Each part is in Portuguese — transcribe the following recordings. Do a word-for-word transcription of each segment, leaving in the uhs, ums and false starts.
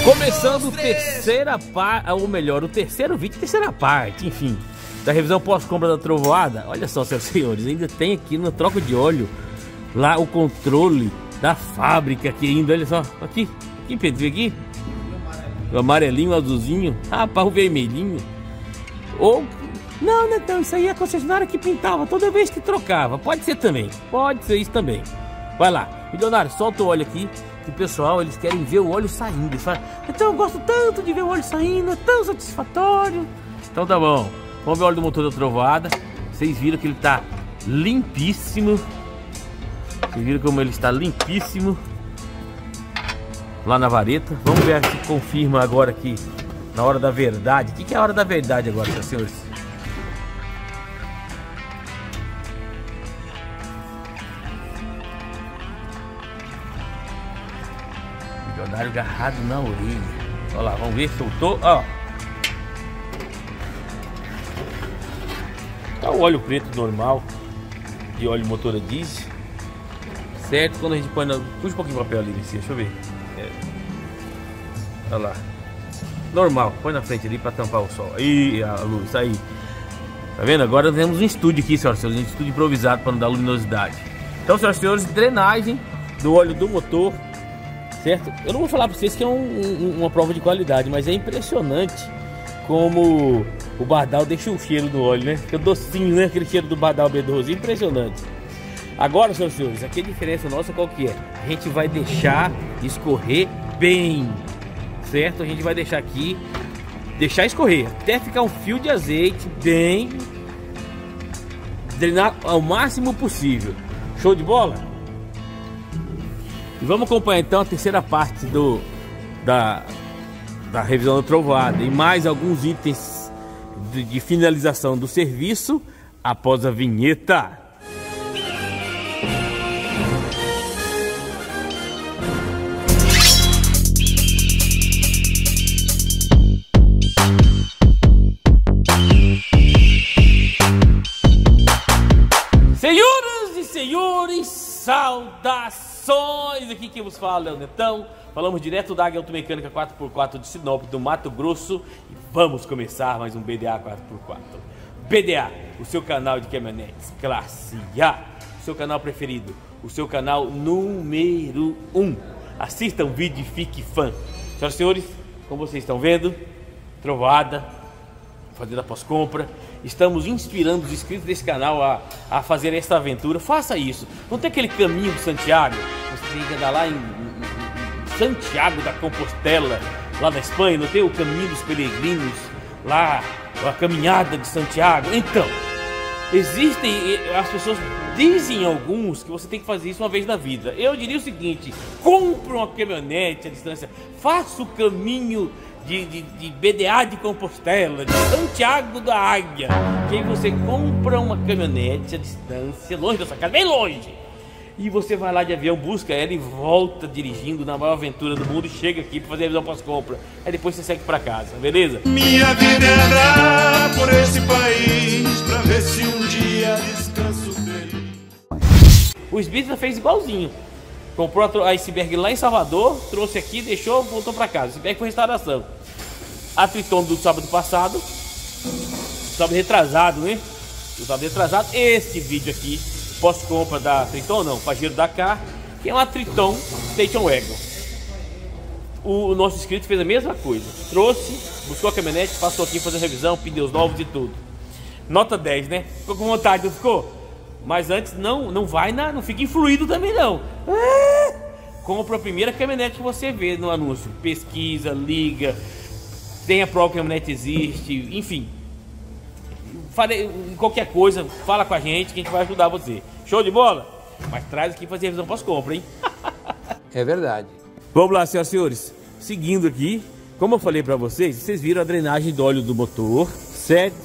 Começando a terceira parte, ou melhor, o terceiro vídeo, terceira parte, enfim, da revisão pós-compra da trovoada. Olha só, senhoras e senhores, ainda tem aqui na troca de óleo lá o controle da fábrica aqui ainda, olha só, aqui, aqui Pedro, aqui, o amarelinho, o azulzinho, rapaz, o vermelhinho, ou, não, Netão, isso aí é a concessionária que pintava toda vez que trocava, pode ser também, pode ser isso também. Vai lá, milionário, solta o óleo aqui, que o pessoal, eles querem ver o óleo saindo, eles falam, então eu gosto tanto de ver o óleo saindo, é tão satisfatório. Então tá bom, vamos ver o óleo do motor da trovoada. Vocês viram que ele tá limpíssimo, vocês viram como ele está limpíssimo lá na vareta. Vamos ver se confirma agora aqui, na hora da verdade. O que, que é a hora da verdade agora, senhores? Milionário agarrado na orelha. Olha lá, vamos ver, soltou, ó. Tá o óleo preto normal de óleo motor a diesel, certo? Quando a gente põe na... puxa um pouquinho de papel ali, deixa eu ver. É. Olha lá, normal, põe na frente ali para tampar o sol. Aí a luz, aí. Tá vendo? Agora temos um estúdio aqui, senhoras e senhores, um estúdio improvisado para não dar luminosidade. Então, senhoras e senhores, drenagem do óleo do motor, certo? Eu não vou falar para vocês que é um, um, uma prova de qualidade, mas é impressionante como o Bardal deixa o cheiro do óleo, né? Aquele docinho, né? Aquele cheiro do Bardal B doze, impressionante. Agora, senhoras e senhores, aqui a diferença nossa qual que é? A gente vai deixar escorrer bem, certo? A gente vai deixar aqui, deixar escorrer até ficar um fio de azeite bem, drenar ao máximo possível. Show de bola? E vamos acompanhar então a terceira parte do da, da revisão da trovoada e mais alguns itens de, de finalização do serviço após a vinheta. Senhoras e senhores, saudações! Aqui quem vos fala é o Netão. Falamos direto da Águia Automecânica quatro por quatro de Sinop, do Mato Grosso. E vamos começar mais um B D A quatro por quatro. B D A, o seu canal de caminhonetes classe A, o seu canal preferido, o seu canal número um. Assista um vídeo e fique fã. Senhoras e senhores, como vocês estão vendo, trovoada, fazendo a pós-compra. Estamos inspirando os inscritos desse canal a, a fazer esta aventura. Faça isso. Não tem aquele caminho de Santiago? Você tem que andar lá em, em, em Santiago da Compostela, lá na Espanha. Não tem o caminho dos peregrinos lá, a caminhada de Santiago? Então, existem, as pessoas dizem alguns que você tem que fazer isso uma vez na vida. Eu diria o seguinte: compre uma caminhonete à distância, faça o caminho De, de, de B D A de Compostela, de Santiago da Águia, que aí você compra uma caminhonete à distância, longe da sua casa, bem longe, e você vai lá de avião, busca ela e volta dirigindo na maior aventura do mundo e chega aqui para fazer a revisão pós-compra. Aí depois você segue para casa, beleza? Minha vida é andar por esse país para ver se um dia descanso feliz. O Sbita fez igualzinho. Comprou a iceberg lá em Salvador, trouxe aqui, deixou, voltou para casa. Iceberg foi restauração. A Triton do sábado passado, sábado retrasado, né? Do sábado retrasado, este vídeo aqui, pós-compra da Triton, não, Pajero Dakar, que é uma Triton Station Wagon. O nosso inscrito fez a mesma coisa, trouxe, buscou a caminhonete, passou aqui fazendo revisão, pneus novos e tudo. Nota dez, né? Ficou com vontade, não ficou? Mas antes não, não vai na, não fica influído também não. Ah, compra a primeira caminhonete que você vê no anúncio. Pesquisa, liga, tem a própria caminhonete existe, enfim. Fale, qualquer coisa, fala com a gente que a gente vai ajudar você. Show de bola? Mas traz aqui fazer revisão pós-compra, hein? É verdade. Vamos lá, senhoras e senhores. Seguindo aqui, como eu falei pra vocês, vocês viram a drenagem do óleo do motor, certo?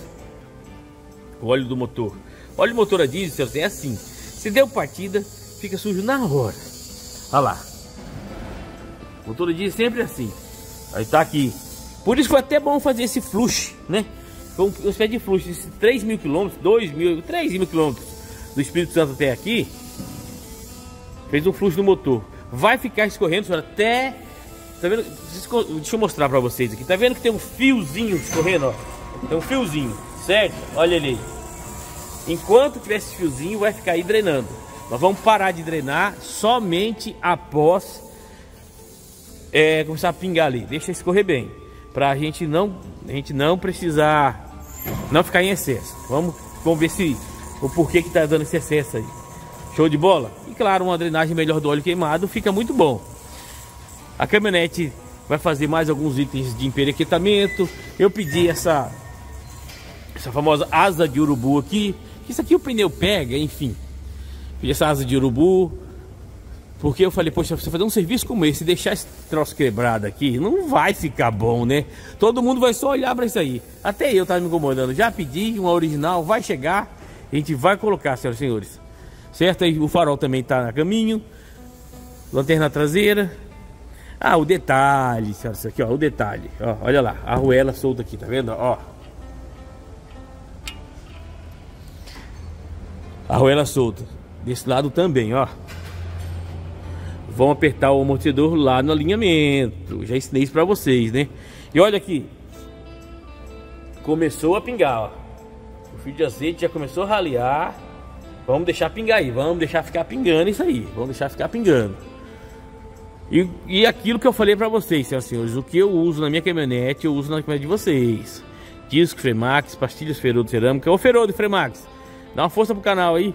O óleo do motor. Óleo motor a diesel é assim, se deu partida, fica sujo na hora. Olha lá, motor a diesel sempre assim. Aí tá aqui. Por isso foi até bom fazer esse flush, né? Foi uma espécie de flush de três mil quilômetros, dois mil, três mil quilômetros do Espírito Santo até aqui. Fez um fluxo no motor. Vai ficar escorrendo até Tá vendo? Deixa eu mostrar pra vocês aqui. Tá vendo que tem um fiozinho escorrendo, ó? Tem um fiozinho, certo? Olha ele aí. Enquanto tiver esse fiozinho, vai ficar aí drenando. Nós vamos parar de drenar somente após é, começar a pingar ali. Deixa escorrer bem, pra gente não, a gente não precisar, não ficar em excesso. Vamos, vamos ver se o porquê que tá dando esse excesso aí. Show de bola? E claro, uma drenagem melhor do óleo queimado fica muito bom. A caminhonete vai fazer mais alguns itens de emperequetamento. Eu pedi essa essa famosa asa de urubu aqui. Isso aqui o pneu pega, enfim. Pedi essa asa de urubu, porque eu falei, poxa, você fazer um serviço como esse e deixar esse troço quebrado aqui, não vai ficar bom, né? Todo mundo vai só olhar para isso aí. Até eu tava me incomodando. Já pedi uma original, vai chegar, a gente vai colocar, senhoras e senhores. Certo? Aí o farol também tá a caminho. Lanterna traseira. Ah, o detalhe, senhoras, isso aqui, ó, o detalhe. Ó, olha lá, a arruela solta aqui, tá vendo? Ó. A arruela solta. Desse lado também, ó. Vão apertar o amortecedor lá no alinhamento. Já ensinei isso pra vocês, né? E olha aqui. Começou a pingar, ó. O fio de azeite já começou a ralear. Vamos deixar pingar aí. Vamos deixar ficar pingando isso aí. Vamos deixar ficar pingando. E, e aquilo que eu falei pra vocês, senhoras e senhores. O que eu uso na minha caminhonete, eu uso na caminhonete de vocês. Disco Fremax, pastilhas Ferodo cerâmica. Ô Ferodo Fremax, dá uma força pro canal aí.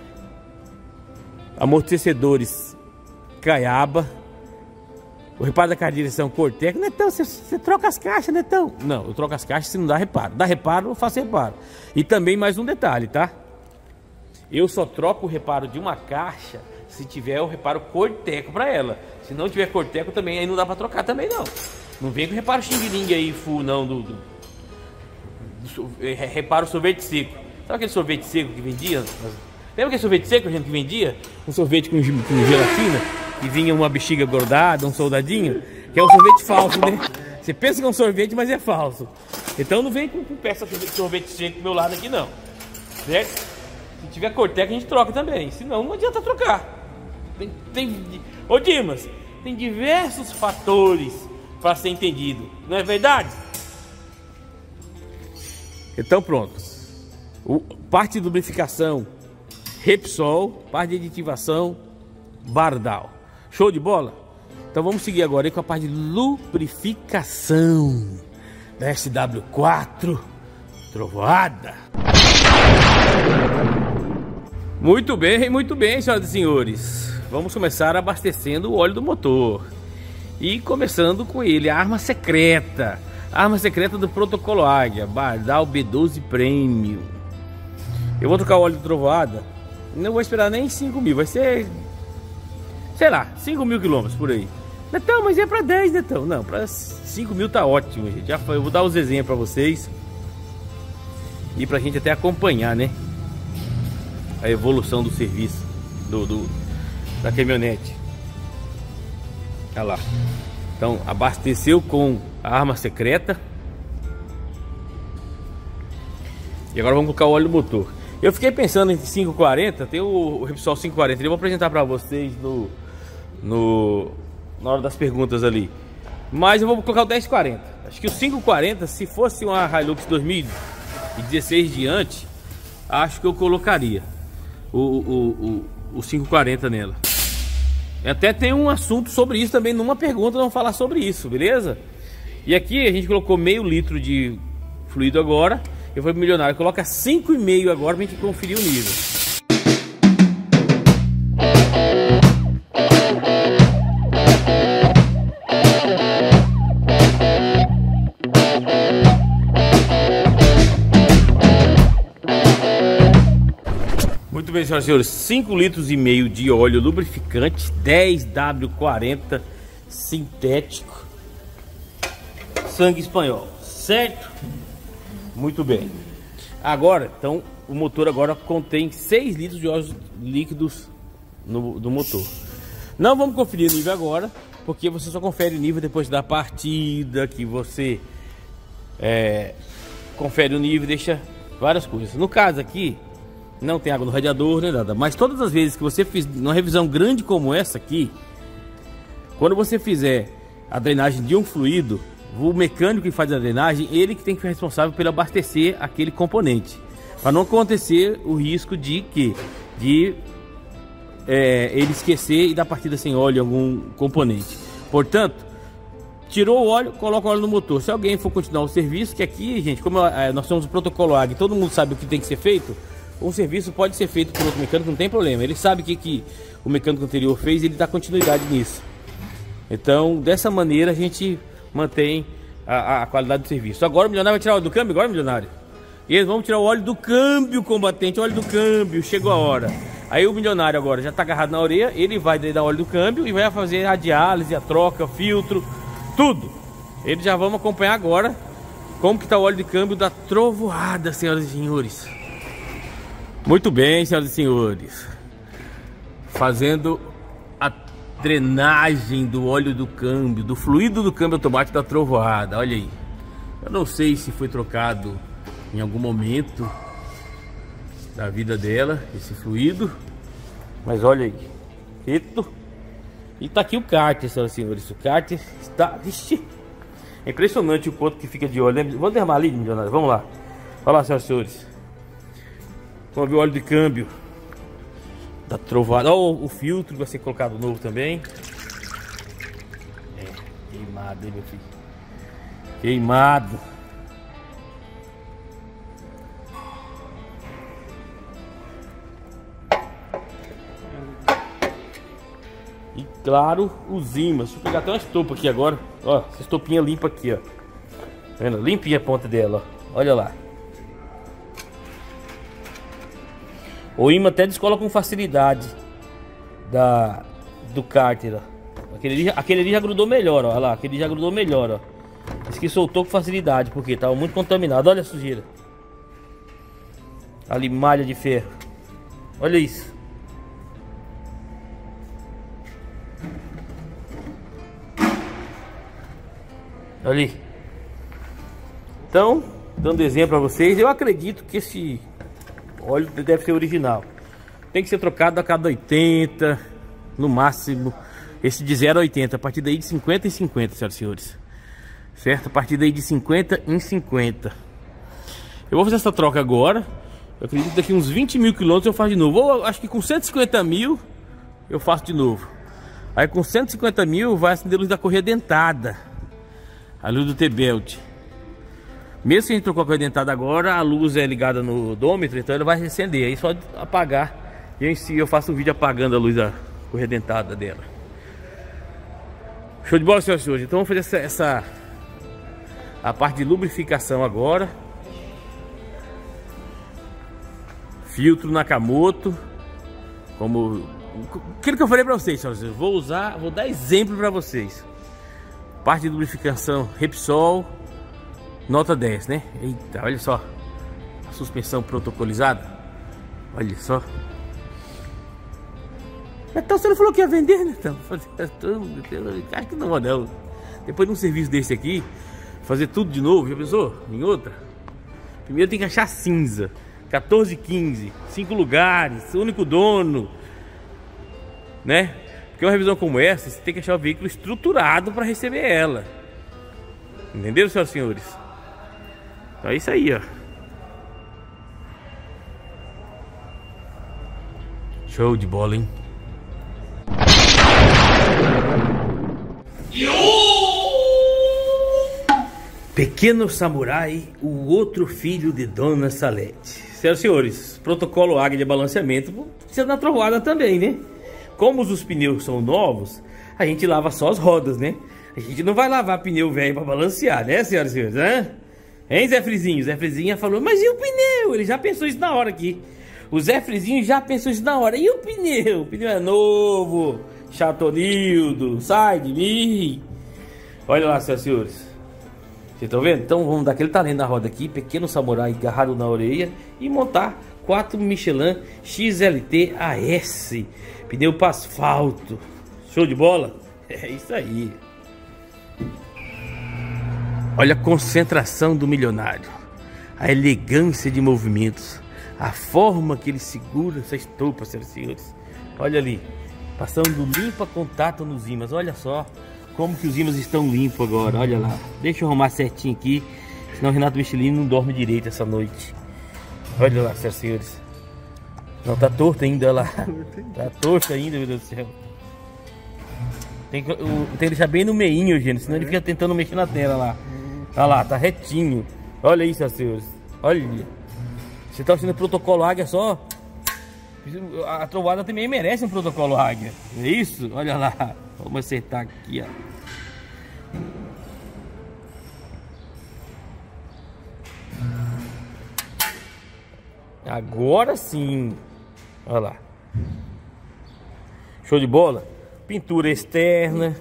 Amortecedores Caiaba. O reparo da caixa de direção Corteco. Netão, você, você troca as caixas, Netão? Não, eu troco as caixas se não dá reparo. Dá reparo, eu faço reparo. E também mais um detalhe, tá? Eu só troco o reparo de uma caixa se tiver o reparo Corteco pra ela. Se não tiver Corteco também, aí não dá pra trocar também não. Não vem com reparo xing-ling aí full não, do, do, do é, reparo sorvete seco. Sabe aquele sorvete seco que vendia? Lembra aquele sorvete seco, gente, que vendia? Um sorvete com, com gelatina, que vinha uma bexiga grudada, um soldadinho, que é um sorvete falso, né? Você pensa que é um sorvete, mas é falso. Então não vem com, com peça de sorvete seco do meu lado aqui não, certo? Se tiver Corteco a gente troca também, senão não adianta trocar. Tem, tem... Ô Dimas, tem diversos fatores para ser entendido, não é verdade? Então pronto. O, parte de lubrificação Repsol, parte de aditivação Bardal. Show de bola? Então vamos seguir agora aí com a parte de lubrificação da S W quatro Trovoada. Muito bem, muito bem, senhoras e senhores. Vamos começar abastecendo o óleo do motor. E começando com ele, a arma secreta. A arma secreta do protocolo Águia, Bardal B doze Premium. Eu vou trocar o óleo de Trovoada. Não vou esperar nem cinco mil, vai ser, sei lá, cinco mil quilômetros por aí. Netão, mas é pra dez, Netão. Não, pra cinco mil tá ótimo, gente. Já foi, eu vou dar os exemplos pra vocês. E pra gente até acompanhar, né? A evolução do serviço do, do, da caminhonete. Olha lá. Então, abasteceu com a arma secreta. E agora vamos colocar o óleo do motor. Eu fiquei pensando em cinco quarenta, tem o, o Repsol cinco quarenta, eu vou apresentar para vocês no, no, na hora das perguntas ali. Mas eu vou colocar o dez quarenta. Acho que o cinco quarenta, se fosse uma Hilux dois mil e dezesseis diante, acho que eu colocaria o, o, o, o cinco quarenta nela. Até tem um assunto sobre isso também, numa pergunta vamos falar sobre isso, beleza? E aqui a gente colocou meio litro de fluido agora. Eu vou milionário, coloca cinco e meio agora pra gente conferir o nível. Muito bem, senhoras e senhores, cinco litros e meio de óleo lubrificante dez W quarenta sintético, sangue espanhol, certo? Muito bem. Agora, então, o motor agora contém seis litros de óleos líquidos no, do motor. Não vamos conferir o nível agora, porque você só confere o nível depois da partida, que você é, confere o nível e deixa várias coisas. No caso aqui, não tem água no radiador, nem nada. Mas todas as vezes que você fizer uma revisão grande como essa aqui, quando você fizer a drenagem de um fluido, o mecânico que faz a drenagem, ele que tem que ser responsável por abastecer aquele componente, para não acontecer o risco de que de é, ele esquecer e dar partida sem óleo em algum componente. Portanto, tirou o óleo, coloca o óleo no motor. Se alguém for continuar o serviço, que aqui, gente, como é, nós temos o protocolo A G, todo mundo sabe o que tem que ser feito, um serviço pode ser feito por outro mecânico, não tem problema. Ele sabe o que, que o mecânico anterior fez e ele dá continuidade nisso. Então, dessa maneira, a gente mantém a, a qualidade do serviço. Agora o milionário vai tirar o óleo do câmbio, agora, milionário? E eles vão tirar o óleo do câmbio, combatente, óleo do câmbio, chegou a hora. Aí o milionário agora já está agarrado na orelha, ele vai dar óleo do câmbio e vai fazer a diálise, a troca, o filtro, tudo. Eles já vão acompanhar agora como que está o óleo de câmbio da trovoada, senhoras e senhores. Muito bem, senhoras e senhores. Fazendo a drenagem do óleo do câmbio, do fluido do câmbio automático da trovoada. Olha aí. Eu não sei se foi trocado em algum momento da vida dela esse fluido, mas olha aí. Eito. E tá aqui o cárter, senhoras e senhores. O cárter está... Vixe. É impressionante o quanto que fica de óleo, né? Vamos derramar ali, milionário. Vamos lá. Olha lá, senhoras e senhores. Vamos ver o óleo de câmbio da trovoada. Olha o, o filtro que vai ser colocado novo também. É, queimado, hein, meu filho? Queimado. E claro, os ímãs. Deixa eu pegar até uma estopa aqui agora. Ó, essa estopinha limpa aqui, ó. Tá vendo? Limpinha a ponta dela, ó. Olha lá. O ímã até descola com facilidade da, do cárter, ó. Aquele ali, aquele ali já grudou melhor, ó. Olha lá, aquele já grudou melhor, ó. Esse que soltou com facilidade, porque estava muito contaminado. Olha a sujeira. Ali, malha de ferro. Olha isso. Ali. Então, dando exemplo para vocês, eu acredito que esse óleo deve ser original. Tem que ser trocado a cada oitenta, no máximo. Esse de zero a oitenta, a partir daí de cinquenta em cinquenta, senhoras e senhores. Certo? A partir daí de cinquenta em cinquenta. Eu vou fazer essa troca agora. Eu acredito que daqui uns vinte mil quilômetros eu faço de novo. Ou acho que com cento e cinquenta mil eu faço de novo. Aí com cento e cinquenta mil vai acender a luz da correia dentada, a luz do T-Belt. Mesmo que a gente trocou a correia dentada agora, a luz é ligada no odômetro, então ele vai acender. Aí só apagar. E eu em si eu faço um vídeo apagando a luz da correia dentada dela. Show de bola, senhoras e senhores. Então vamos fazer essa, essa a parte de lubrificação agora. Filtro Nakamoto. Como aquilo que eu falei pra vocês, senhoras e senhores. Vou usar, vou dar exemplo pra vocês. Parte de lubrificação Repsol, nota dez, né? Eita, olha só. A suspensão protocolizada. Olha só. Então você não falou que ia vender, né? Então, acho que não, não. Depois de um serviço desse aqui, fazer tudo de novo, já pensou? Em outra? Primeiro tem que achar cinza. quatorze, quinze, cinco lugares, único dono, né? Porque uma revisão como essa, você tem que achar o veículo estruturado para receber ela. Entenderam, senhoras e senhores? Então é isso aí, ó. Show de bola, hein? Pequeno Samurai, o outro filho de Dona Salete. Senhoras e senhores, protocolo A G de balanceamento precisa na trovoada também, né? Como os pneus são novos, a gente lava só as rodas, né? A gente não vai lavar pneu velho para balancear, né, senhoras e senhores? Hã? Hein, Zé Frizinho? Zé Frizinho falou, mas e o pneu? Ele já pensou isso na hora aqui. O Zé Frizinho já pensou isso na hora. E o pneu? O pneu é novo. Chatonildo, sai de mim. Olha lá, senhoras e senhores. Vocês estão vendo? Então vamos dar aquele talento na roda aqui. Pequeno Samurai agarrado na orelha. E montar quatro Michelin X L T A S. Pneu para asfalto. Show de bola? É isso aí. Olha a concentração do milionário. A elegância de movimentos. A forma que ele segura essa estopa, senhoras e senhores. Olha ali. Passando limpa contato nos ímãs. Olha só. como que os ímãs estão limpos agora, olha lá. Deixa eu arrumar certinho aqui, senão o Renato Michelin não dorme direito essa noite. Olha lá, senhoras e senhores. Não, tá torto ainda, olha lá. Tá torto ainda, meu Deus do céu. Tem que, tem que deixar bem no meinho, gente, senão ele fica tentando mexer na tela lá. Olha lá, tá retinho. Olha isso, senhoras e senhores. Olha. Você tá assistindo o protocolo Águia só? A trovada também merece um protocolo Águia. É isso? Olha lá. Vamos acertar aqui, ó. Agora sim. Olha lá. Show de bola. Pintura externa.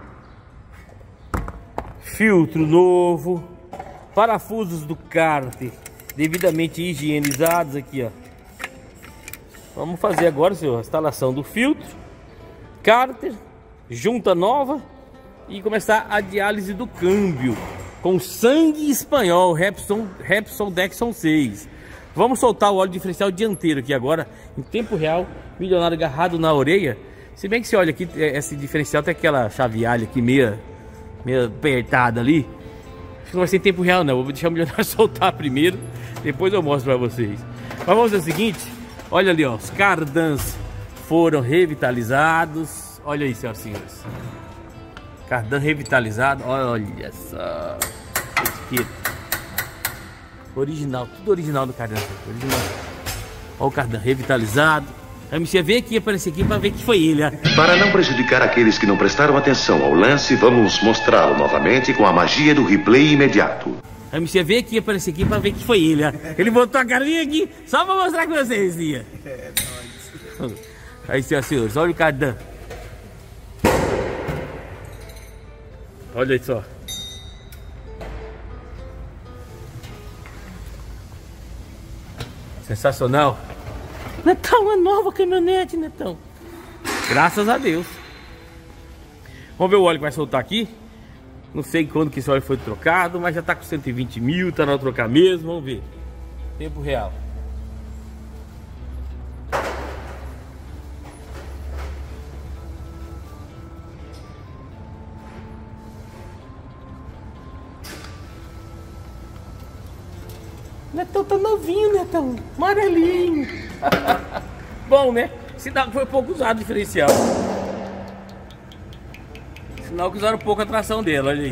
Filtro novo. Parafusos do cárter devidamente higienizados aqui, ó. Vamos fazer agora, senhor, a instalação do filtro, cárter, junta nova e começar a diálise do câmbio com sangue espanhol Repsol, Repsol Dexon seis. Vamos soltar o óleo diferencial dianteiro aqui agora, em tempo real, milionário agarrado na orelha. Se bem que você olha aqui, esse diferencial tem aquela chavealha aqui meia, meia apertada ali. Acho que não vai ser em tempo real não, vou deixar o milionário soltar primeiro, depois eu mostro pra vocês. Mas vamos fazer o seguinte, olha ali ó, os cardans foram revitalizados. Olha aí, senhoras e senhores, cardan revitalizado, olha só, etiqueta original, tudo original do cardan, original. Olha o cardan revitalizado. A M C veio aqui, aparecer aqui para ver que foi ele, né? Para não prejudicar aqueles que não prestaram atenção ao lance, vamos mostrá-lo novamente com a magia do replay imediato. A M C veio aqui, aparecer aqui para ver que foi ele, né? Ele botou a carinha aqui só para mostrar com vocês, ia. É, nóis. Aí, senhoras e senhores, olha o cardan. Olha aí só. Sensacional. Netão, uma nova caminhonete, Netão. Graças a Deus. Vamos ver o óleo que vai soltar aqui. Não sei quando que esse óleo foi trocado, mas já tá com cento e vinte mil, tá na hora de trocar mesmo. Vamos ver. Tempo real. Netão tá novinho, Netão. Amarelinho. Bom, né? Sinal que foi pouco usado o diferencial. Sinal que usaram pouco a tração dele, olha aí.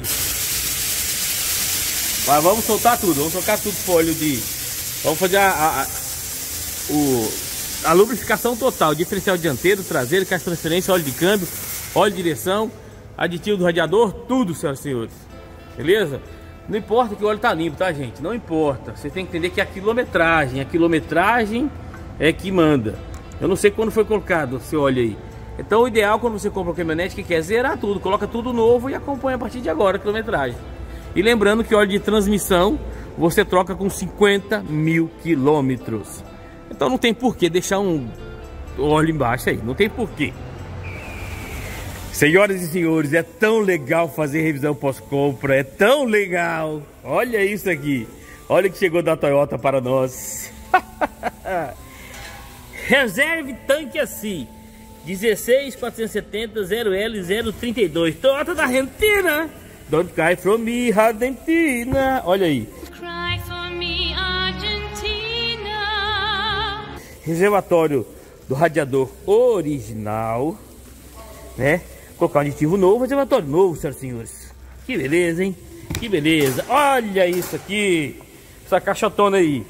Mas vamos soltar tudo. Vamos trocar tudo pro óleo de... Vamos fazer a, a, a, o, a lubrificação total. Diferencial dianteiro, traseiro, caixa de transferência, óleo de câmbio, óleo de direção, aditivo do radiador, tudo, senhoras e senhores. Beleza? Não importa que o óleo tá limpo, tá, gente? Não importa. Você tem que entender que é a quilometragem. A quilometragem é que manda. Eu não sei quando foi colocado esse óleo aí. Então o ideal quando você compra uma caminhonete que quer zerar tudo, coloca tudo novo e acompanha a partir de agora a quilometragem. E lembrando que óleo de transmissão você troca com cinquenta mil quilômetros. Então não tem por que deixar um óleo embaixo aí. Não tem por quê. Senhoras e senhores, é tão legal fazer revisão pós-compra, é tão legal. Olha isso aqui. Olha o que chegou da Toyota para nós. Reserve tanque assim. dezesseis quatrocentos e setenta zero L zero trinta e dois. Toyota da Argentina. Don't cry from me, Argentina. Olha aí. Cry for me, Argentina. Reservatório do radiador original, né? Colocar um aditivo novo, reservatório novo, senhoras e senhores. Que beleza, hein? Que beleza. Olha isso aqui. Essa caixotona aí.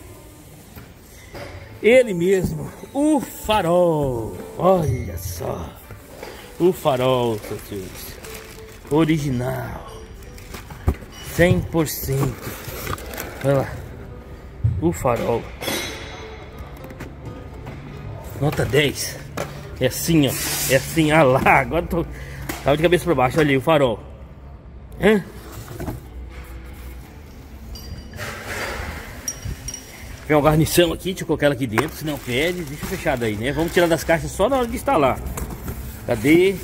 Ele mesmo. O farol. Olha só. O farol, senhoras e senhores. Original. cem por cento. Olha lá. O farol. Nota dez. É assim, ó. É assim. Ah lá. Agora tô... Tava de cabeça para baixo, olha aí o farol. Hã? Tem uma guarnição aqui, deixa eu colocar ela aqui dentro, se não pede, deixa fechado aí, né? Vamos tirar das caixas só na hora de instalar. Cadê?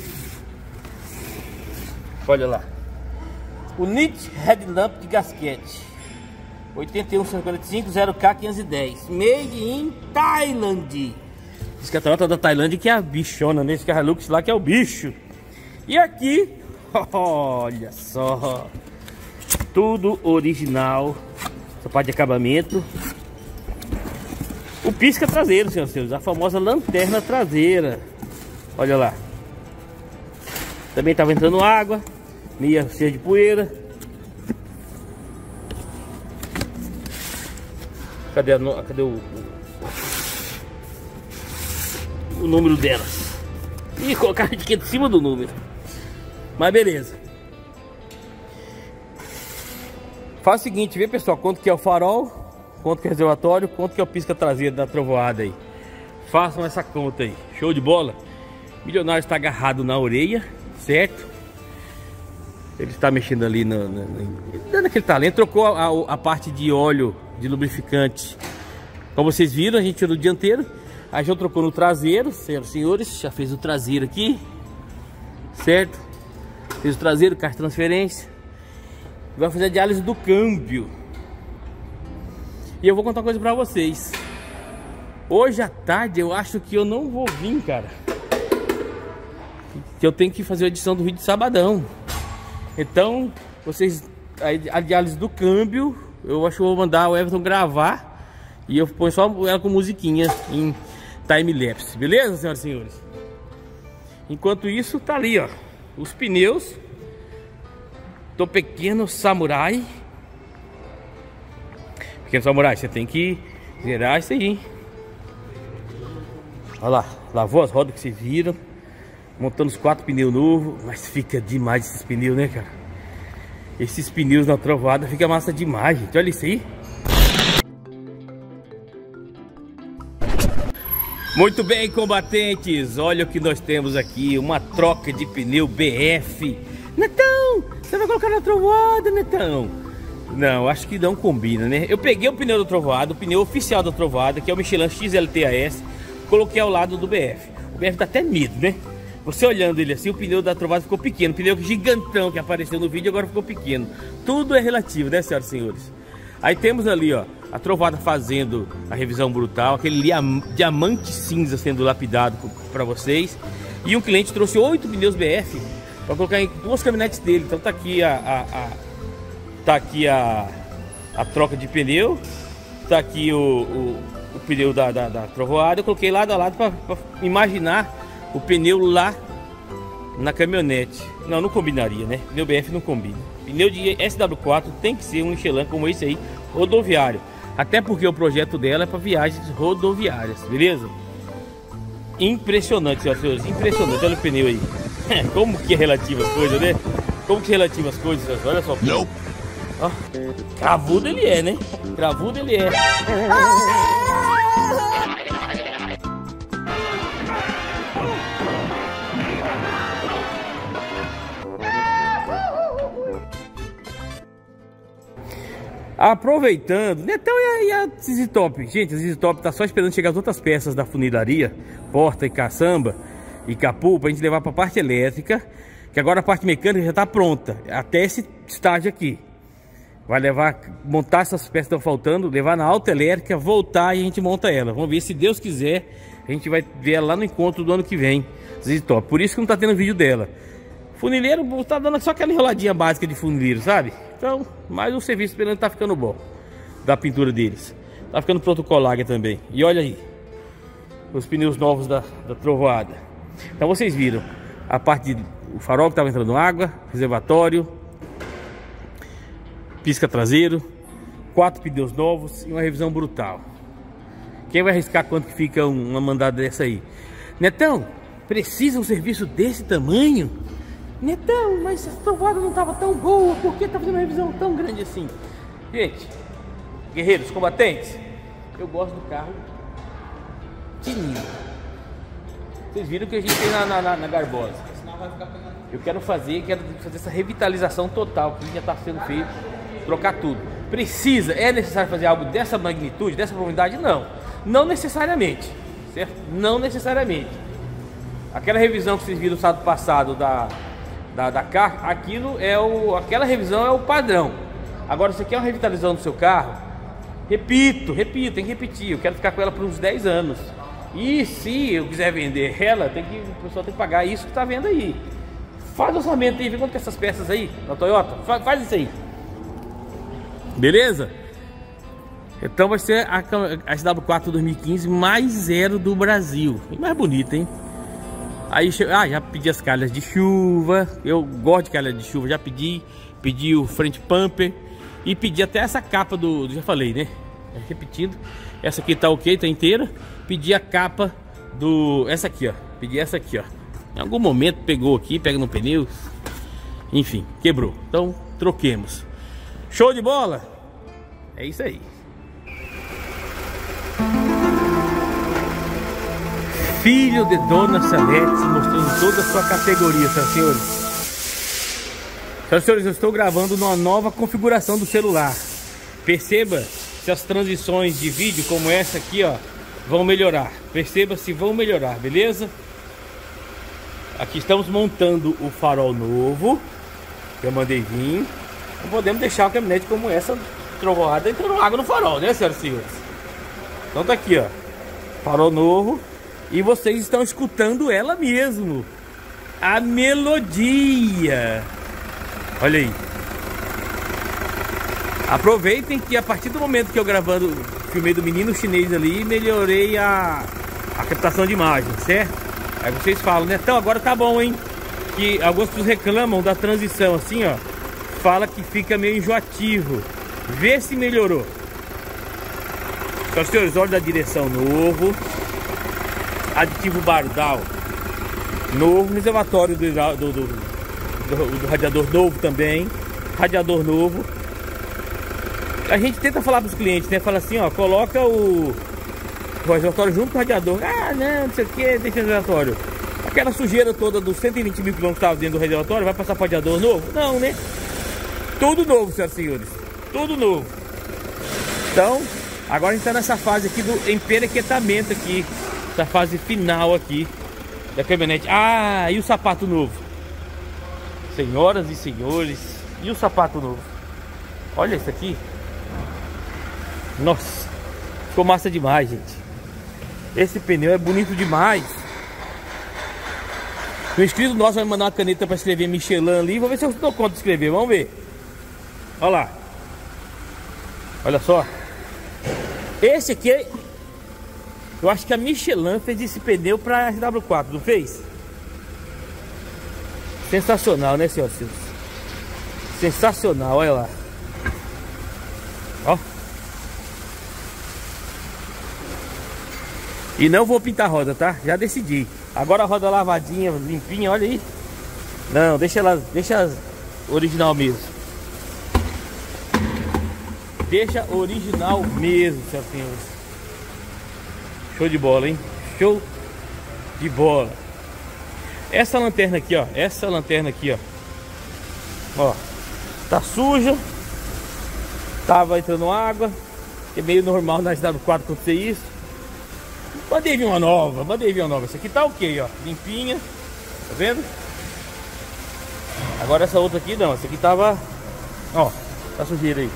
Olha lá. O Nit Headlamp de gasquete. oitenta e um cinquenta e cinco zero K quinhentos e dez. Made in Thailand. Diz que a Toyota da Tailândia que é a bichona, né? Esse que é a Hilux lá que é o bicho. E aqui Olha só, tudo original. Essa parte de acabamento. O pisca traseiro, senhoras e senhores, a famosa lanterna traseira. Olha lá. Também estava entrando água, meia cheia de poeira. Cadê, a, cadê o, o, o número delas? Ih, colocaram a etiqueta em cima do número. Mas beleza. Faz o seguinte, vê pessoal, quanto que é o farol, quanto que é o reservatório, quanto que é o pisca traseiro da trovoada aí. Façam essa conta aí, show de bola. O milionário está agarrado na orelha, certo? Ele está mexendo ali, no, no, no, dando aquele talento. Trocou a, a, a parte de óleo, de lubrificante. Como vocês viram, a gente tirou o dianteiro. Aí já trocou no traseiro, senhoras e senhores. Já fez o traseiro aqui, certo? Fez o traseiro, caixa de transferência. Vai fazer a diálise do câmbio. E eu vou contar uma coisa pra vocês. Hoje à tarde eu acho que eu não vou vir, cara. Que eu tenho que fazer a edição do vídeo de sabadão. Então, vocês, a diálise do câmbio, eu acho que eu vou mandar o Everton gravar. E eu ponho só ela com musiquinha em time-lapse. Beleza, senhoras e senhores? Enquanto isso, tá ali, ó, os pneus do pequeno samurai. Pequeno samurai, você tem que zerar isso aí. Olha lá, lavou as rodas que vocês viram. Montando os quatro pneus novos. Mas fica demais esses pneus, né, cara? Esses pneus na trovada fica massa demais, gente. Olha isso aí. Muito bem, combatentes. Olha o que nós temos aqui. Uma troca de pneu B F. Netão, você vai colocar na trovoada, Netão? Não, acho que não combina, né? Eu peguei o pneu da trovoada, o pneu oficial da trovoada, que é o Michelin X L T A S. Coloquei ao lado do B F. O B F dá até medo, né? Você olhando ele assim, o pneu da trovada ficou pequeno. O pneu gigantão que apareceu no vídeo agora ficou pequeno. Tudo é relativo, né, senhoras e senhores? Aí temos ali, ó, a trovada fazendo a revisão brutal. Aquele diamante cinza sendo lapidado para vocês. E um cliente trouxe oito pneus B F para colocar em duas caminhonetes dele. Então tá aqui a, a, a tá aqui a, a troca de pneu. Tá aqui o, o, o pneu da, da, da trovoada. Eu coloquei lado a lado para imaginar o pneu lá na caminhonete. Não, não combinaria, né? Pneu B F não combina. Pneu de S W quatro tem que ser um Michelin como esse aí, rodoviário. Até porque o projeto dela é para viagens rodoviárias, beleza? Impressionante, senhoras e senhores, impressionante. Olha o pneu aí. Como que é relativo as coisas, né? Como que é relativo as coisas, olha só. Não. Ó, cravudo ele é, né? Cravudo ele é. Aproveitando, Netão e a, a Z Z Top. Gente, a Z Z Top tá só esperando chegar as outras peças da funilaria, porta e caçamba e capu, pra gente levar pra parte elétrica. Que agora a parte mecânica já tá pronta, até esse estágio aqui. Vai levar, montar essas peças que estão faltando, levar na alta elétrica, voltar e a gente monta ela. Vamos ver, se Deus quiser, a gente vai ver ela lá no encontro do ano que vem, Z Z Top. Por isso que não tá tendo vídeo dela. Funileiro tá dando só aquela enroladinha básica de funileiro, sabe? Então, mas o serviço pelo menos tá ficando bom. Da pintura deles. Tá ficando protocolar também. E olha aí. Os pneus novos da, da trovoada. Então vocês viram. A parte de, o farol que tava entrando água. Reservatório. Pisca traseiro. Quatro pneus novos. E uma revisão brutal. Quem vai arriscar quanto que fica uma mandada dessa aí? Netão, precisa um serviço desse tamanho? Netão, mas a trovada não estava tão boa, por que tá fazendo uma revisão tão grande assim? Gente, guerreiros, combatentes, eu gosto do carro fininho. Vocês viram que a gente tem na, na, na Garbosa. Eu quero fazer, quero fazer essa revitalização total, que já está sendo feito, trocar tudo. Precisa, é necessário fazer algo dessa magnitude, dessa profundidade? Não, não necessariamente, certo? Não necessariamente. Aquela revisão que vocês viram no sábado passado da... Da, da carro, aquilo é o, aquela revisão é o padrão. Agora, se você quer uma revitalização do seu carro, repito, repito, tem que repetir. Eu quero ficar com ela por uns dez anos. E se eu quiser vender ela, tem que, o pessoal tem que pagar isso que está vendo aí. Faz o orçamento aí, vê quanto que é essas peças aí na Toyota. Faz, faz isso aí. Beleza? Então vai ser a, a S W quatro dois mil e quinze mais zero do Brasil. E mais bonita, hein? Aí, ah, já pedi as calhas de chuva. Eu gosto de calhas de chuva, já pedi. Pedi o frente pumper. E pedi até essa capa do, do já falei, né? Repetindo. Essa aqui tá ok, tá inteira. Pedi a capa do... Essa aqui, ó. Pedi essa aqui, ó. Em algum momento pegou aqui, pega no pneu. Enfim, quebrou. Então, troquemos. Show de bola? É isso aí. Filho de Dona Salete, mostrando toda a sua categoria, senhoras e senhores. Senhoras e senhores, eu estou gravando numa nova configuração do celular. Perceba se as transições de vídeo como essa aqui, ó, vão melhorar. Perceba se vão melhorar, beleza? Aqui estamos montando o farol novo que eu mandei vir. Não podemos deixar a caminhonete como essa trovoada entrando água no farol, né, senhoras e senhores? Então tá aqui, ó, farol novo. E vocês estão escutando ela mesmo, a melodia. Olha aí. Aproveitem que a partir do momento que eu gravando, filmei do menino chinês ali, melhorei a, a captação de imagem, certo? Aí vocês falam, né? Então agora tá bom, hein? Que algumas pessoas reclamam da transição assim, ó. Fala que fica meio enjoativo. Vê se melhorou. Então, senhores, olha da direção novo. Aditivo Bardal novo, reservatório do, do, do, do, do radiador novo também, radiador novo. A gente tenta falar para os clientes, né? Fala assim, ó, coloca o, o reservatório junto com o radiador. Ah, não, não sei o que, deixa o reservatório. Aquela sujeira toda dos cento e vinte mil quilômetros que estava dentro do reservatório vai passar para o radiador novo? Não, né? Tudo novo, senhoras e senhores, tudo novo. Então, agora a gente está nessa fase aqui do emperequetamento aqui. Essa fase final aqui da caminhonete. Ah, e o sapato novo? Senhoras e senhores, e o sapato novo? Olha isso aqui. Nossa, ficou massa demais, gente. Esse pneu é bonito demais. O inscrito nosso vai mandar uma caneta para escrever Michelin ali. Vou ver se eu dou conta de escrever, vamos ver. Olha lá. Olha só. Esse aqui é... Eu acho que a Michelin fez esse pneu para S W quatro, não fez? Sensacional, né, senhoras e senhores? Sensacional, olha lá. Ó. E não vou pintar a roda, tá? Já decidi. Agora a roda lavadinha, limpinha, olha aí. Não, deixa ela, deixa original mesmo. Deixa original mesmo, senhoras e senhores. Show de bola, hein? Show de bola. Essa lanterna aqui, ó. Essa lanterna aqui, ó. Ó. Tá suja. Tava entrando água. É meio normal na S W quatro acontecer isso. Mandei vir uma nova. Mandei vir uma nova. Essa aqui tá ok, ó. Limpinha. Tá vendo? Agora essa outra aqui não. Essa aqui tava... Ó. Tá sujeira aí.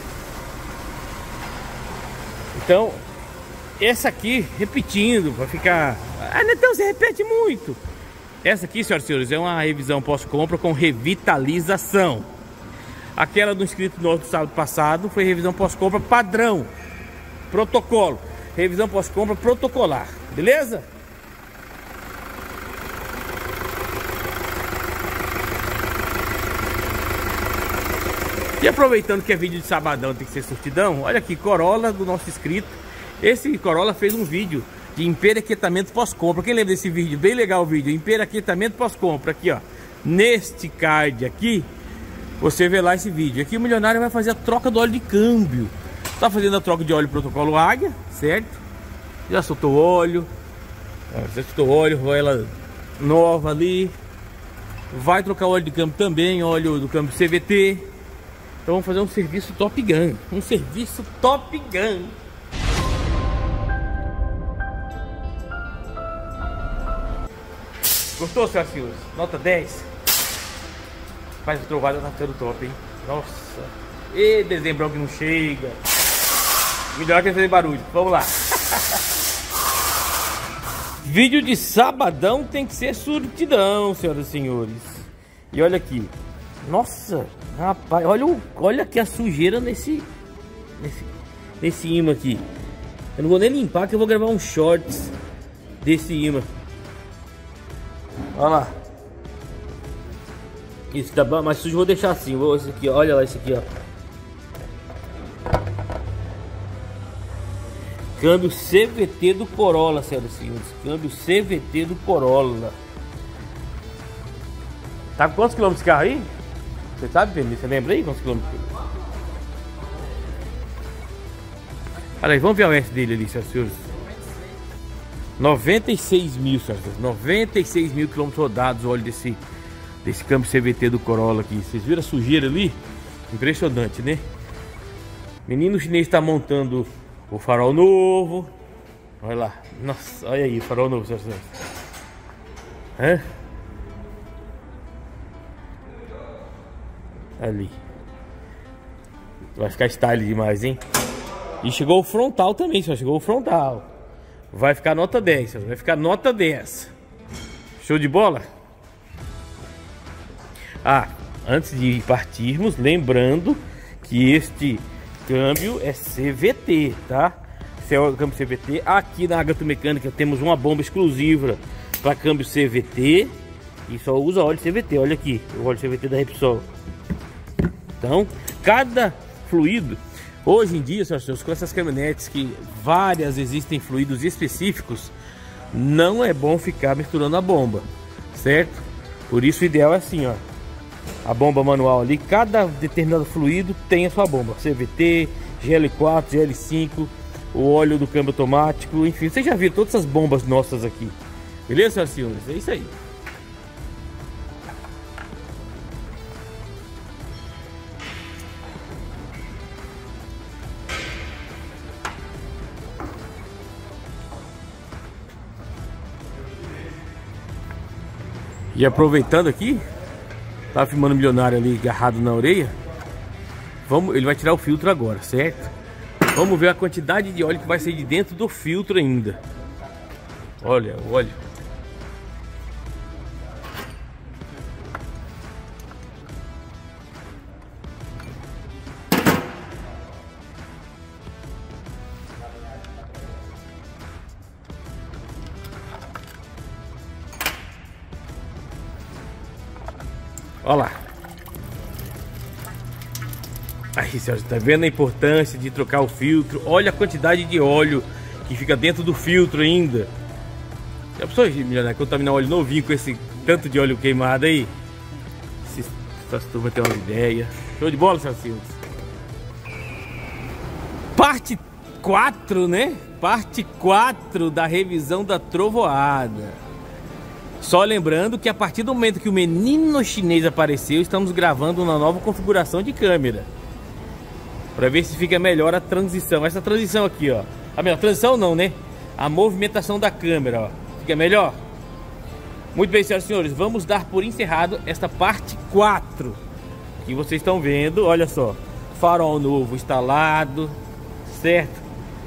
Então... Essa aqui, repetindo, vai ficar... Ah, então você repete muito. Essa aqui, senhoras e senhores, é uma revisão pós-compra com revitalização. Aquela do inscrito nosso do sábado passado foi revisão pós-compra padrão. Protocolo. Revisão pós-compra protocolar. Beleza? E aproveitando que é vídeo de sabadão, tem que ser surtidão. Olha aqui, Corolla do nosso inscrito. Esse Corolla fez um vídeo de emperaquetamento pós-compra. Quem lembra desse vídeo? Bem legal o vídeo. Emperaquetamento pós-compra. Aqui, ó. Neste card aqui, você vê lá esse vídeo. Aqui o milionário vai fazer a troca do óleo de câmbio. Tá fazendo a troca de óleo protocolo Águia, certo? Já soltou o óleo. Já soltou o óleo, ela nova ali. Vai trocar o óleo de câmbio também, óleo do câmbio C V T. Então vamos fazer um serviço Top Gun. Um serviço Top Gun. Gostou, senhoras e senhores? Nota dez. Mas o trovado tá ficando top, hein? Nossa. E dezembrão que não chega. Melhor que fazer barulho. Vamos lá. Vídeo de sabadão tem que ser surtidão, senhoras e senhores. E olha aqui. Nossa, rapaz, olha, o, olha aqui a sujeira nesse, nesse, nesse imã aqui. Eu não vou nem limpar, que eu vou gravar um shorts desse imã. Olha lá. Isso tá bom, mas sujo eu vou deixar assim. Vou, esse aqui, olha lá, esse aqui, ó. Câmbio C V T do Corolla, senhoras e senhores. Câmbio C V T do Corolla. Tá com quantos quilômetros de carro aí? Você sabe, Pedro? Você lembra aí quantos quilômetros? Olha aí, vamos ver o S dele ali, senhoras e senhores. noventa e seis mil, senhoras e senhores. noventa e seis mil quilômetros rodados. Olha desse, desse câmbio C V T do Corolla aqui. Vocês viram a sujeira ali? Impressionante, né? Menino chinês está montando o farol novo. Olha lá. Nossa, olha aí o farol novo, senhoras e senhores. Hã? Ali. Vai ficar style demais, hein? E chegou o frontal também, só chegou o frontal. Vai ficar nota dez, vai ficar nota dez. Show de bola? Ah, antes de partirmos, lembrando que este câmbio é C V T, tá? Esse é o câmbio C V T. Aqui na Ágato Mecânica temos uma bomba exclusiva para câmbio C V T. E só usa óleo C V T, olha aqui, o óleo C V T da Repsol. Então, cada fluido, hoje em dia, senhoras e senhores, com essas caminhonetes que várias existem fluidos específicos, não é bom ficar misturando a bomba, certo? Por isso o ideal é assim, ó, a bomba manual ali, cada determinado fluido tem a sua bomba, C V T, G L quatro, G L cinco, o óleo do câmbio automático, enfim, vocês já viram todas essas bombas nossas aqui, beleza, senhoras e senhores? É isso aí. E aproveitando aqui, tá filmando o milionário ali agarrado na orelha. Vamos, ele vai tirar o filtro agora, certo? Vamos ver a quantidade de óleo que vai sair de dentro do filtro ainda. Olha o óleo. Olha lá. Aí, senhores, tá vendo a importância de trocar o filtro? Olha a quantidade de óleo que fica dentro do filtro ainda. Já pensou, milionário, contaminar óleo novinho com esse tanto de óleo queimado aí? Essa turma tem uma ideia. Show de bola, senhoras e senhores. Parte quatro, né? Parte quatro da revisão da trovoada. Só lembrando que a partir do momento que o menino chinês apareceu, estamos gravando uma nova configuração de câmera para ver se fica melhor a transição. Essa transição aqui, ó. A melhor transição não, né? A movimentação da câmera, ó. Fica melhor? Muito bem, senhoras e senhores. Vamos dar por encerrado esta parte quatro. Que vocês estão vendo, olha só. Farol novo instalado, certo?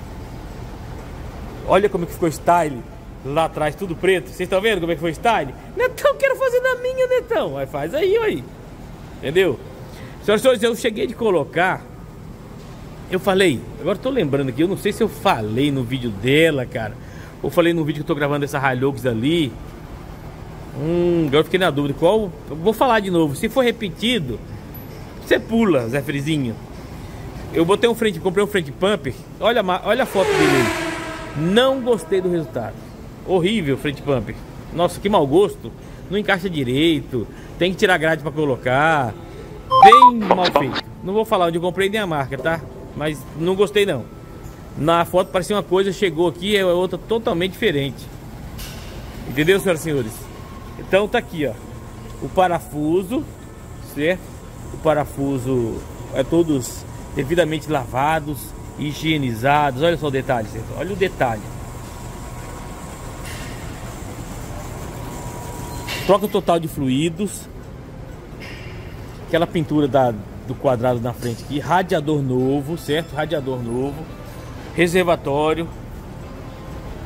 Olha como que ficou style. Lá atrás tudo preto, vocês estão vendo como é que foi style? Netão, quero fazer na minha, Netão. Aí faz aí, aí. Entendeu? Senhoras e senhores, eu cheguei de colocar. Eu falei, agora tô lembrando aqui, eu não sei se eu falei no vídeo dela, cara, ou falei no vídeo que eu tô gravando essa Hilux ali. Hum, agora eu fiquei na dúvida. Qual? Eu vou falar de novo. Se for repetido, você pula, Zé Frizinho. Eu botei um frente, comprei um frente pumper. Olha, olha a foto dele. Não gostei do resultado. Horrível frente pumper. Nossa, que mau gosto. Não encaixa direito. Tem que tirar grade para colocar. Bem mal feito. Não vou falar onde eu comprei nem a marca, tá? Mas não gostei não. Na foto parecia uma coisa, chegou aqui é outra totalmente diferente. Entendeu, senhoras e senhores? Então tá aqui, ó. O parafuso, certo? O parafuso é todos devidamente lavados, higienizados. Olha só o detalhe, certo? Olha o detalhe. Troca total de fluidos. Aquela pintura da, do quadrado na frente aqui. Radiador novo, certo? Radiador novo. Reservatório.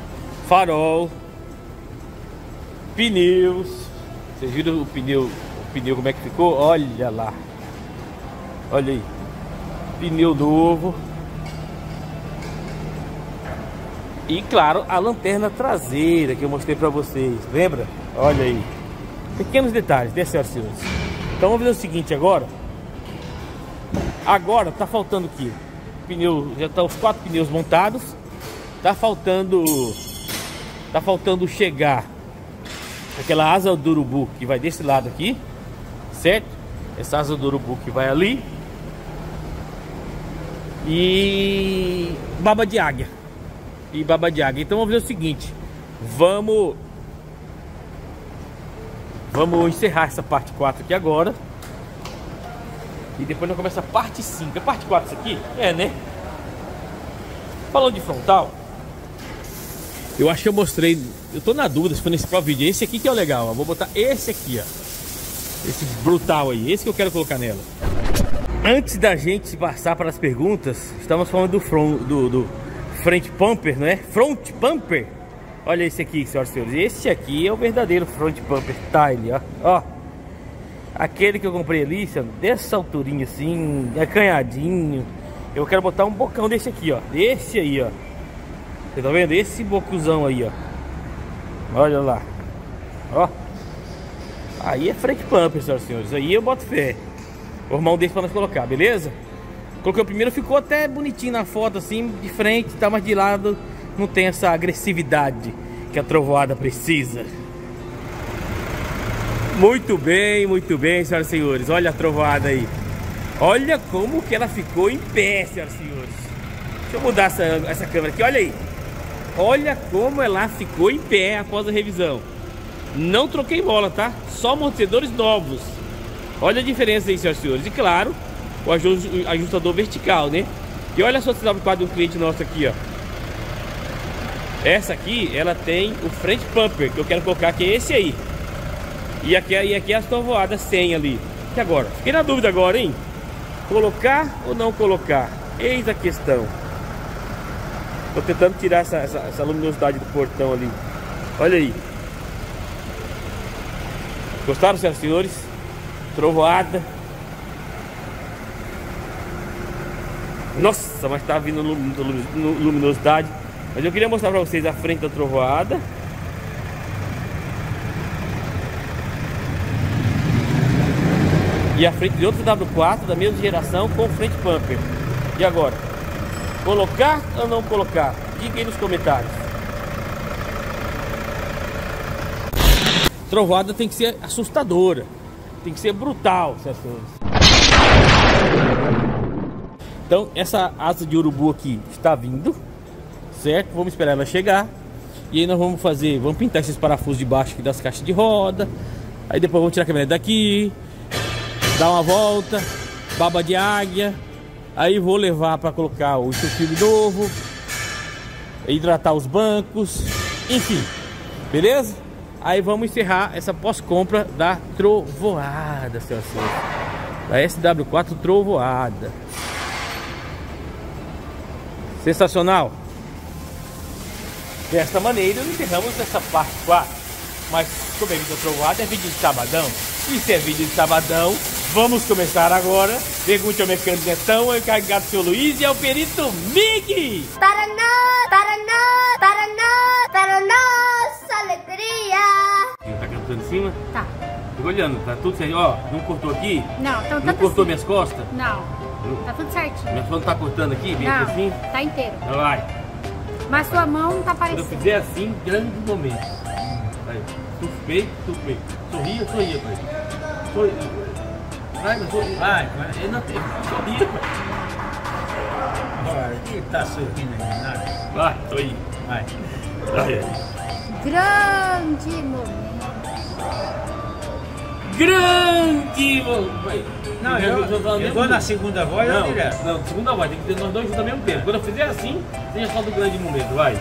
Farol. Pneus. Vocês viram o pneu pneu como é que ficou. Olha lá. Olha aí. Pneu novo. E claro, a lanterna traseira que eu mostrei pra vocês. Lembra? Olha aí. Pequenos detalhes, né, senhoras e senhores? Então vamos fazer o seguinte agora. Agora tá faltando aqui. Pneu, já tá os quatro pneus montados. Tá faltando. Tá faltando chegar aquela asa do urubu que vai desse lado aqui, certo? Essa asa do urubu que vai ali. E baba de águia. E baba de águia. Então vamos fazer o seguinte. Vamos Vamos encerrar essa parte quatro aqui agora. E depois nós começamos a parte cinco. É parte quatro isso aqui? É, né? Falando de frontal, eu acho que eu mostrei. Eu tô na dúvida se foi nesse próprio vídeo. Esse aqui que é o legal, ó. Vou botar esse aqui, ó. Esse brutal aí. Esse que eu quero colocar nela. Antes da gente passar para as perguntas, estamos falando do front, do, do front pumper, não é? Front pumper. Olha esse aqui, senhoras e senhores. Esse aqui é o verdadeiro front pumper Tile, ó. Ó. Aquele que eu comprei ali, dessa alturinha assim, acanhadinho. Eu quero botar um bocão desse aqui, ó. Esse aí, ó. Você tá vendo? Esse bocuzão aí, ó. Olha lá. Ó. Aí é front pumper, senhoras e senhores. Aí eu boto fé. Vou arrumar um desse pra nós colocar, beleza? Coloquei o primeiro, ficou até bonitinho na foto, assim, de frente, tá, mas de lado não tem essa agressividade que a trovoada precisa. Muito bem, muito bem, senhoras e senhores. Olha a trovoada aí. Olha como que ela ficou em pé, senhoras e senhores. Deixa eu mudar essa, essa câmera aqui, olha aí. Olha como ela ficou em pé após a revisão. Não troquei mola, tá? Só amortecedores novos. Olha a diferença aí, senhoras e senhores. E claro, o ajustador vertical, né? E olha só se dá um quadro de um cliente nosso aqui, ó. Essa aqui, ela tem o front pumper, que eu quero colocar, que é esse aí. E aqui, e aqui as trovoadas cem ali. E agora? Fiquei na dúvida agora, hein? Colocar ou não colocar? Eis a questão. Tô tentando tirar essa, essa, essa luminosidade do portão ali. Olha aí. Gostaram, senhoras e senhores? Trovoada. Nossa, mas tá vindo luminosidade. Mas eu queria mostrar pra vocês a frente da trovoada. E a frente de outro W quatro da mesma geração com frente pumper. E agora? Colocar ou não colocar? Diga aí nos comentários. Trovoada tem que ser assustadora. Tem que ser brutal, senhoras e senhores. Então essa asa de urubu aqui está vindo, certo? Vamos esperar ela chegar. E aí nós vamos fazer, vamos pintar esses parafusos de baixo aqui das caixas de roda. Aí depois vamos tirar a caminhonete daqui, dar uma volta, baba de águia. Aí vou levar para colocar o estufilho novo, hidratar os bancos, enfim, beleza? Aí vamos encerrar essa pós-compra da trovoada, senhoras e senhores. Da S W quatro trovoada. Sensacional. Desta maneira encerramos essa parte quatro. Mas como é vídeo trovoada, é vídeo de sabadão. E se é vídeo de sabadão, vamos começar agora. Pergunte ao mecânico Netão, ao encarregado do seu Luiz e ao perito Mig. Para nós, para nós, para nós, para nossa alegria. Tá cantando em cima? Tá. Fica olhando, tá tudo certo. Ó, não cortou aqui? Não, então tá Não cortou assim. minhas costas? Não, tá tudo certinho. Minha mão não tá cortando aqui? Vem Não, assim? tá inteiro. Então vai. Mas sua mão não tá Quando eu parecendo. fizer assim, grande momento. Vai. Tufei, tufei. Sorria, sorria, pai. Sorria. Vai, mas sorria. Vai, vai. Eu não tenho. Sorria, pai. Olha, ele tá sorrindo aí, nada. Vai, sorria. Vai. Vai. Grande momento. Grande momento. Não, eu, eu vou na segunda voz, eu Não, direto. não, segunda voz, tem que ter nós dois juntos ao mesmo tempo. Quando eu fizer assim, você já solta o grande momento, vai.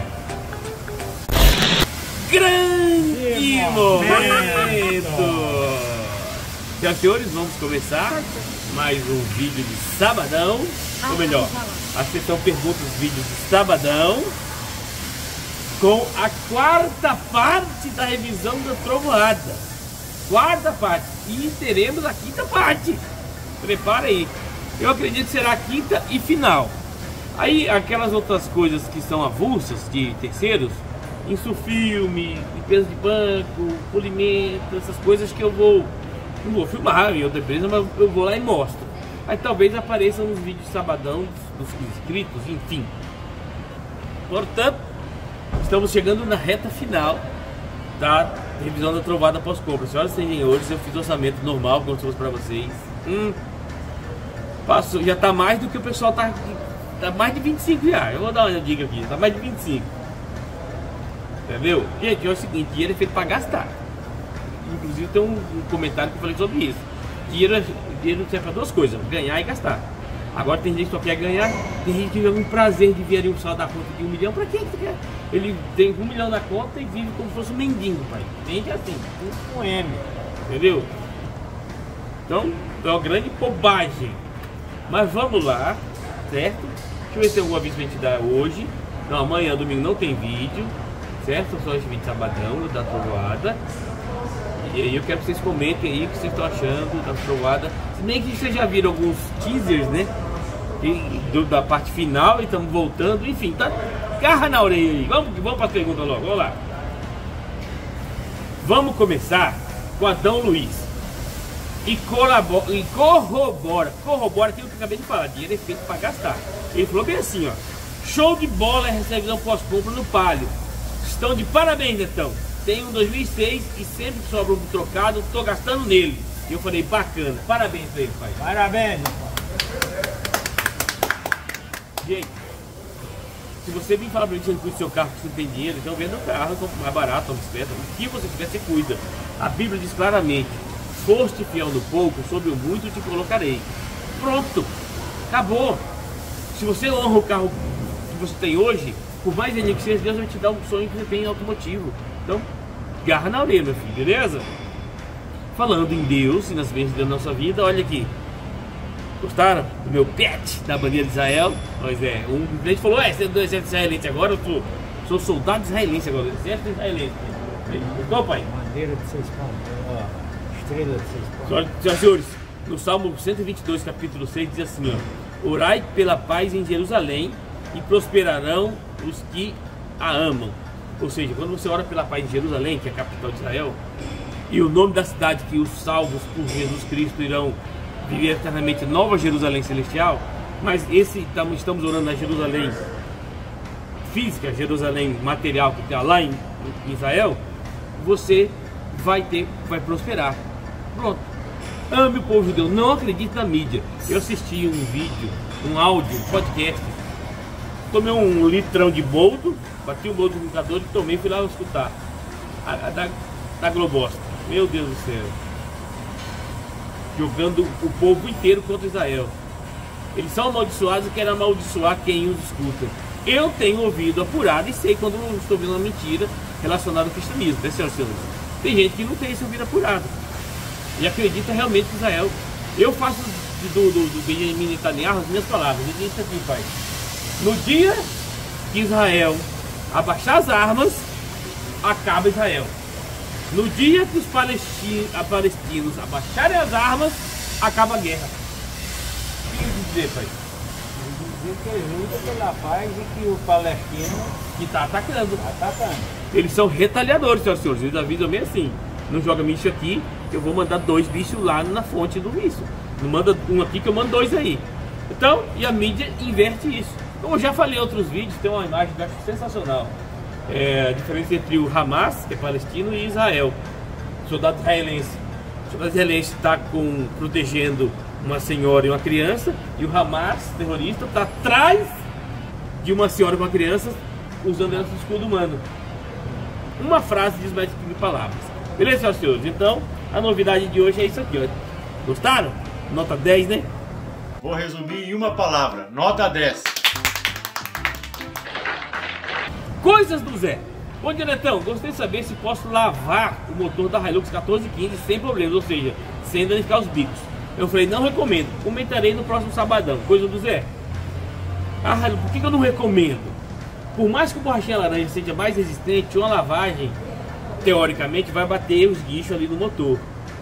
Grande Que momento! momento! Senhoras e senhores, vamos começar mais um vídeo de sabadão. Ah, Ou melhor, tá bom. a sessão perguntas vídeos de sabadão. Com a quarta parte da revisão da trovoada. quarta parte e teremos a quinta parte. Prepara aí. Eu acredito que será a quinta e final. Aí aquelas outras coisas que são avulsas de terceiros, insufilme, limpeza de banco, polimento, essas coisas que eu vou não vou filmar em outra empresa, mas eu vou lá e mostro. Aí talvez apareçam nos vídeos sabadão dos inscritos, enfim. Portanto, estamos chegando na reta final da revisão da trovada pós-compra. Senhoras e senhores, eu fiz orçamento normal, como eu trouxe para vocês. Hum, passou, já está mais do que o pessoal está. Tá mais de vinte e cinco reais. Eu vou dar uma dica aqui, tá mais de vinte e cinco. Entendeu? Gente, é o seguinte, dinheiro é feito para gastar. Inclusive tem um, um comentário que eu falei sobre isso. Dinheiro, é, dinheiro serve para duas coisas, ganhar e gastar. Agora tem gente que só quer ganhar, tem gente que tem um prazer de ver ali um saldo da conta de um milhão. Pra quem que quer? Ele tem um milhão na conta e vive como se fosse um mendigo, pai. Tem gente assim, um M. Entendeu? Então, é uma grande bobagem. Mas vamos lá, certo? Deixa eu ver se tem algum aviso pra gente dar hoje. Não, amanhã, domingo, não tem vídeo, certo? Só esse vídeo sabadão da trovoada. E aí eu quero que vocês comentem aí o que vocês estão achando da trovoada. Se bem que vocês já viram alguns teasers, né? E, do, da parte final e estamos voltando. Enfim, tá? Garra na orelha aí. Vamos, vamos para as perguntas logo. Vamos lá. Vamos começar com Adão Luiz. E, corrobora, e corrobora, corrobora aquilo que eu acabei de falar. Dinheiro é feito para gastar. Ele falou bem assim, ó. Show de bola é revisão pós-compra no Palio. Estão de parabéns, Netão. Tenho um dois mil e seis e sempre que sobra um trocado, tô gastando nele. E eu falei, bacana. Parabéns pra ele, pai. Parabéns, gente. Se você vir falar pra mim que você cuida do seu carro, que você não tem dinheiro, então venda o carro, compra mais barato, uma bicicleta. O que você tiver, você cuida. A Bíblia diz claramente: foste fiel no pouco, sobre o muito te colocarei. Pronto, acabou. Se você honra o carro que você tem hoje, por mais dinheiro que seja, Deus vai te dar um sonho que você tem em automotivo. Então, garra na orelha, meu filho, beleza? Falando em Deus e nas bênçãos da nossa vida, olha aqui. Gostaram do meu pet da bandeira de Israel? Pois é, um cliente falou: é, você é do exército israelense agora? Eu sou, sou soldado israelense agora, exército israelense. Então, pai? Bandeira de seis pontos, estrela de seis pontos. Senhoras e senhores, no Salmo cento e vinte e dois, capítulo seis, diz assim, ó: orai pela paz em Jerusalém e prosperarão os que a amam. Ou seja, quando você ora pela paz em Jerusalém, que é a capital de Israel, e o nome da cidade que os salvos por Jesus Cristo irão viver eternamente, Nova Jerusalém Celestial, mas esse estamos orando na Jerusalém física, Jerusalém material que está lá em, em Israel, você vai ter, vai prosperar. Pronto. Ame o povo judeu, não acredite na mídia. Eu assisti um vídeo, um áudio, um podcast, tomei um litrão de boldo, bati o boldo no computador e tomei e fui lá escutar a, a da, da Globosta. Meu Deus do céu, jogando o povo inteiro contra Israel. Eles são amaldiçoados e querem amaldiçoar quem os escuta. Eu tenho ouvido apurado e sei quando eu estou ouvindo uma mentira relacionada ao cristianismo, né, senhoras e senhores? Tem gente que não tem esse ouvido apurado e acredita realmente que Israel. Eu faço do, do, do Benjamin Netanyahu as minhas palavras. Ele disse assim, pai: no dia que Israel abaixar as armas, acaba Israel. No dia que os palestinos, palestinos abaixarem as armas, acaba a guerra. O que quer dizer, pai? Dizer que luta pela paz e que o palestino que está atacando. Tá atacando. Eles são retaliadores, senhoras e senhores. Eles avisam bem assim: não joga bicho aqui, eu vou mandar dois bichos lá na fonte do bicho. Não manda um aqui que eu mando dois aí. Então, e a mídia inverte isso. Como eu já falei em outros vídeos, tem uma imagem que eu acho sensacional. É a diferença entre o Hamas, que é palestino, e Israel. Soldado israelense. O soldado israelense está protegendo uma senhora e uma criança, e o Hamas, terrorista, está atrás de uma senhora e uma criança, usando ela como escudo humano. Uma frase diz mais de quinze palavras. Beleza, senhoras e senhores? Então, a novidade de hoje é isso aqui, ó. Gostaram? Nota dez, né? Vou resumir em uma palavra: nota dez. Coisas do Zé. Bom dia, Netão. Gostei de saber se posso lavar o motor da Hilux quatorze quinze sem problemas, ou seja, sem danificar os bicos. Eu falei, não recomendo. Comentarei no próximo sabadão. Coisa do Zé. Ah, por que eu não recomendo? Por mais que o borrachinha laranja seja mais resistente, uma lavagem, teoricamente, vai bater os guichos ali no motor.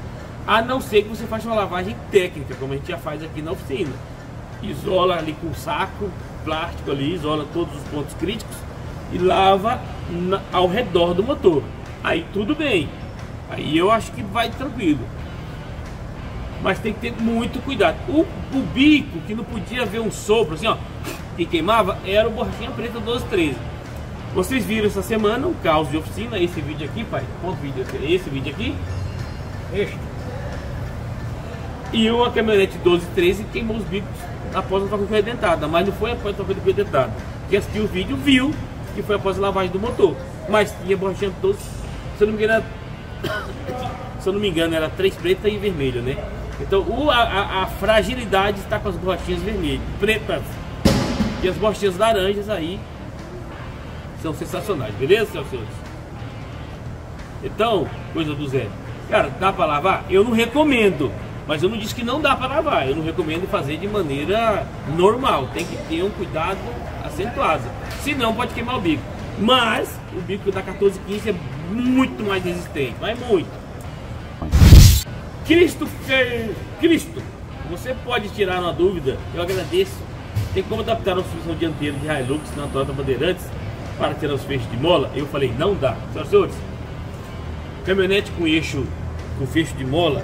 A não ser que você faça uma lavagem técnica, como a gente já faz aqui na oficina. Isola ali com saco plástico ali, isola todos os pontos críticos e lava na, ao redor do motor. Aí tudo bem. Aí eu acho que vai tranquilo. Mas tem que ter muito cuidado. O, o bico, que não podia ver um sopro assim, ó, que queimava, era o borrachinha preta doze treze. Vocês viram essa semana um caos de oficina, esse vídeo aqui, pai. Quanto vídeo? Esse vídeo aqui. Este. E uma caminhonete doze treze queimou os bicos após a troca de redentada. Mas não foi após a troca de redentada. Quem assistiu o vídeo viu que foi após a lavagem do motor. Mas tinha borrachinha doze, se eu não me engano, era, se eu não me engano, era três preta e vermelha, né? Então o, a, a, a fragilidade está com as borrachinhas vermelhas, pretas. E as borrachinhas laranjas aí são sensacionais, beleza, senhoras e senhores? Então, coisa do Zé. Cara, dá para lavar? Eu não recomendo. Mas eu não disse que não dá para lavar. Eu não recomendo fazer de maneira normal. Tem que ter um cuidado acentuado. Senão pode queimar o bico. Mas o bico da quatorze quinze é muito mais resistente. Mas muito. Cristo, Cristo, você pode tirar uma dúvida? Eu agradeço. Tem como adaptar a suspensão dianteira de Hilux na Toyota Bandeirantes para tirar os fechos de mola? Eu falei, não dá. Senhoras e senhores, caminhonete com eixo, com fecho de mola.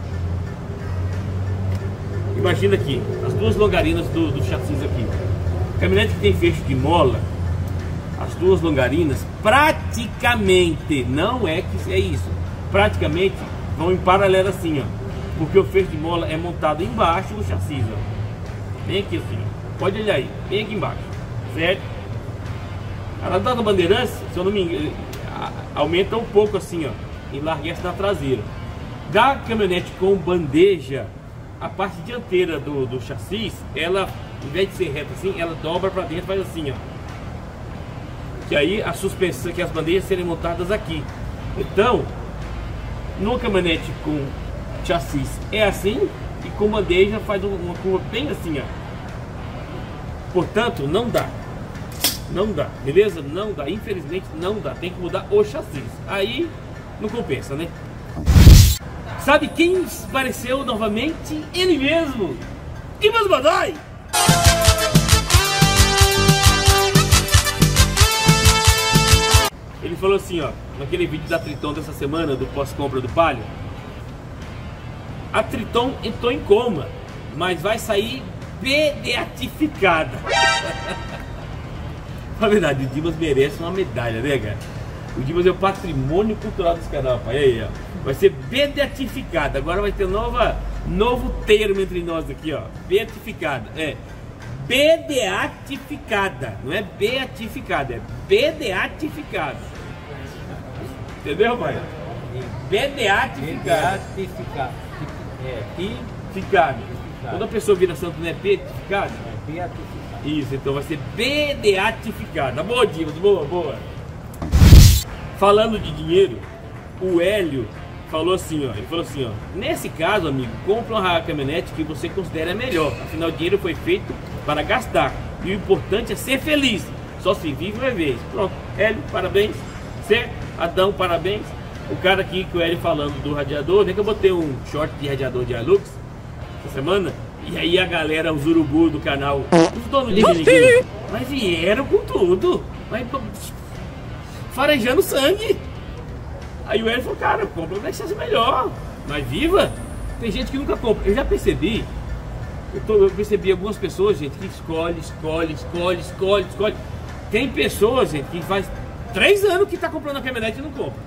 Imagina aqui, as duas longarinas do, do chassis aqui. Caminhonete que tem fecho de mola, as duas longarinas praticamente, não é que é isso, praticamente vão em paralelo assim, ó. Porque o fecho de mola é montado embaixo do chassis, ó. Bem aqui assim, ó. Pode olhar aí, bem aqui embaixo, certo? A Toyota Bandeirantes, se eu não me engano, aumenta um pouco assim, ó, e larguece na traseira. Da caminhonete com bandeja, a parte dianteira do, do chassis, ela, em vez de ser reta assim, ela dobra para dentro, faz assim, ó. Que aí a suspensão, que as bandejas serem montadas aqui. Então, no caminhonete com chassis é assim, e com bandeja faz uma curva bem assim, ó. Portanto, não dá. Não dá, beleza? Não dá, infelizmente não dá. Tem que mudar o chassi. Aí não compensa, né? Sabe quem apareceu novamente? Ele mesmo, Dimas Godoy. Ele falou assim, ó, naquele vídeo da Triton dessa semana, do pós-compra do Palio: a Triton entrou em coma, mas vai sair beatificada. Na verdade, o Dimas merece uma medalha, né, cara? O Dimas é o patrimônio cultural desse canal, pai. Aí, ó. Vai ser beatificada. Agora vai ter nova, novo termo entre nós aqui, ó. Beatificada. É beatificada. Não é beatificada, é beatificada. Entendeu, pai? Beatificada. Beatificada. É, Ficada. Quando a pessoa vira santo, não é beatificada? é beatificada. Isso, então vai ser beatificada. Boa, Dimas, boa, boa. Falando de dinheiro, o Hélio falou assim, ó. Ele falou assim, ó: nesse caso, amigo, compra uma caminhonete que você considera melhor. Afinal, o dinheiro foi feito para gastar. E o importante é ser feliz. Só se vive uma vez. Pronto, Hélio, parabéns. Certo? Adão, parabéns. O cara aqui que o Hélio falando do radiador, nem que eu botei um short de radiador de Hilux essa semana. E aí a galera, os urubu do canal, os donos de ninguém, mas vieram com tudo, mas farejando sangue. Aí o Hélio falou, cara, compra uma chance melhor, mas viva. Tem gente que nunca compra. Eu já percebi, eu, tô, eu percebi algumas pessoas, gente, que escolhe, escolhe, escolhe, escolhe, escolhe. Tem pessoas, gente, que faz três anos que tá comprando a caminhonete e não compra.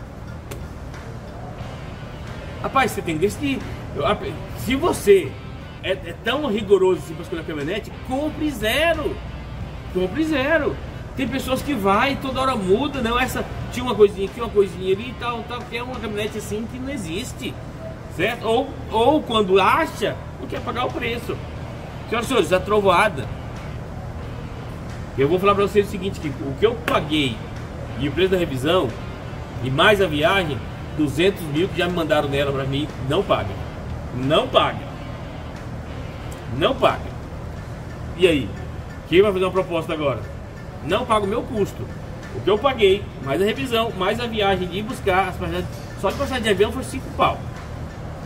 Rapaz, você tem que decidir. Se você É, é tão rigoroso assim para escolher a caminhonete, compre zero. Compre zero. Tem pessoas que vai toda hora muda, não, essa tinha uma coisinha aqui, uma coisinha ali e tal, tal, que é uma caminhonete assim que não existe, certo? Ou, ou quando acha, não quer pagar o preço. Senhoras e senhores, a trovoada, eu vou falar para vocês o seguinte, que o que eu paguei e o preço da revisão e mais a viagem, duzentos mil que já me mandaram nela para mim, não paga. Não paga. Não paga. E aí? Quem vai fazer uma proposta agora? Não paga o meu custo. O que eu paguei, mais a revisão, mais a viagem de ir buscar as passagens. Só de passagem de avião foi cinco pau.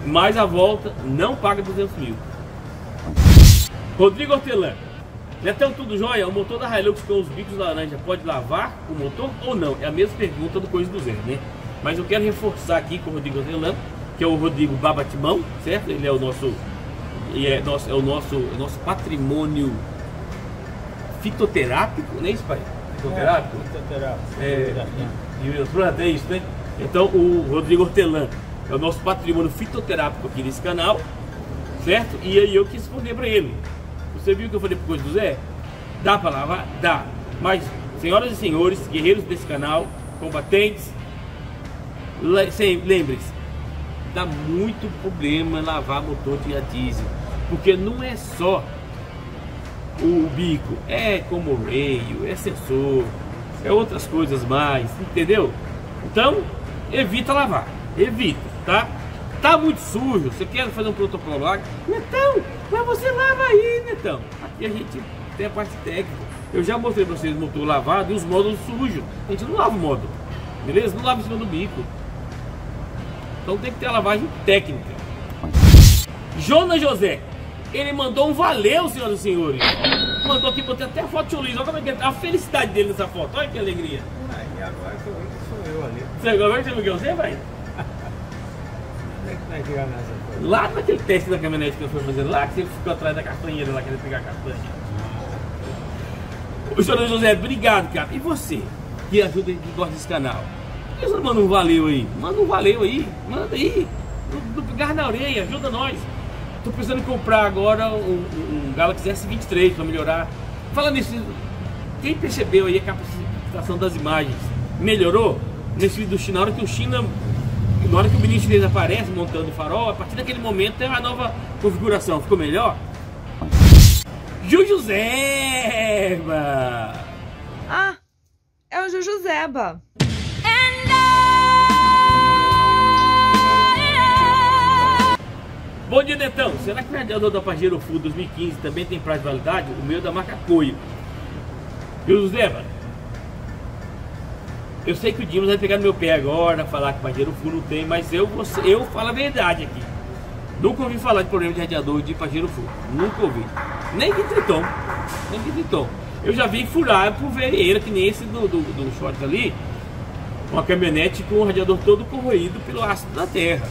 mais a volta não paga duzentos mil. Rodrigo Hortelã. Netão, tudo jóia? O motor da Hilux com os bicos laranja pode lavar o motor ou não? É a mesma pergunta do Coisa do Zé, né? Mas eu quero reforçar aqui com o Rodrigo Hortelã, que é o Rodrigo Babatimão, certo? Ele é o nosso, é nosso, é o nosso, é o nosso patrimônio fitoterápico, não é isso, pai? Fitoterápico? É, fitoterápico. É, e pronto, é isso, né? Então o Rodrigo Hortelã é o nosso patrimônio fitoterápico aqui nesse canal, certo? E aí eu quis responder para ele. Você viu que eu falei pro Coisa do Zé? Dá para lavar? Dá. Mas, senhoras e senhores, guerreiros desse canal, combatentes, lembrem-se, dá muito problema lavar motor de a diesel, porque não é só o bico, é como rail, é sensor, é outras coisas mais, entendeu? Então, evita lavar, evita, tá? Tá muito sujo, você quer fazer um protocolo lá, Netão, mas você lava aí, Netão. Aqui a gente tem a parte técnica. Eu já mostrei pra vocês o motor lavado e os módulos sujos. A gente não lava o módulo, beleza? Não lava em cima do bico. Então tem que ter a lavagem técnica. Jonas José, ele mandou um valeu, senhoras e senhores. Mandou aqui, botei até a foto de Luiz. Olha como é que é a felicidade dele nessa foto. Olha que alegria. E agora sou eu, sou eu ali. Você agora você viu que você vai? Onde é que vai chegar nessa coisa? Lá naquele teste da caminhonete que eu fui fazendo lá, que você ficou atrás da castanheira lá, querendo pegar a castanha. O senhor José, obrigado, cara. E você, que ajuda, que gosta desse canal? Por que você não manda um valeu aí? Manda um valeu aí, manda aí. No, no garra na orelha, ajuda nós. Tô pensando em comprar agora um, um Galaxy S vinte e três para melhorar. Falando nisso, quem percebeu aí a capacitação das imagens? Melhorou? Nesse vídeo do China, na hora que o China, na hora que o menino chinês aparece montando o farol, a partir daquele momento é a nova configuração. Ficou melhor? Jujuzeba! Ah, é o Jujuzeba. Bom dia, Netão. Será que o radiador da Pajero Full dois mil e quinze também tem prazo de validade? O meu é da marca Coio. Jujuzeba, eu sei que o Dimas vai pegar no meu pé agora, falar que Pajero Full não tem, mas eu, você, eu falo a verdade aqui. Nunca ouvi falar de problema de radiador de Pajero Full. Nunca ouvi. Nem de Triton. Nem de Triton. Eu já vi furar por vereira, que nem esse do, do, do short ali. Uma caminhonete com o radiador todo corroído pelo ácido da terra.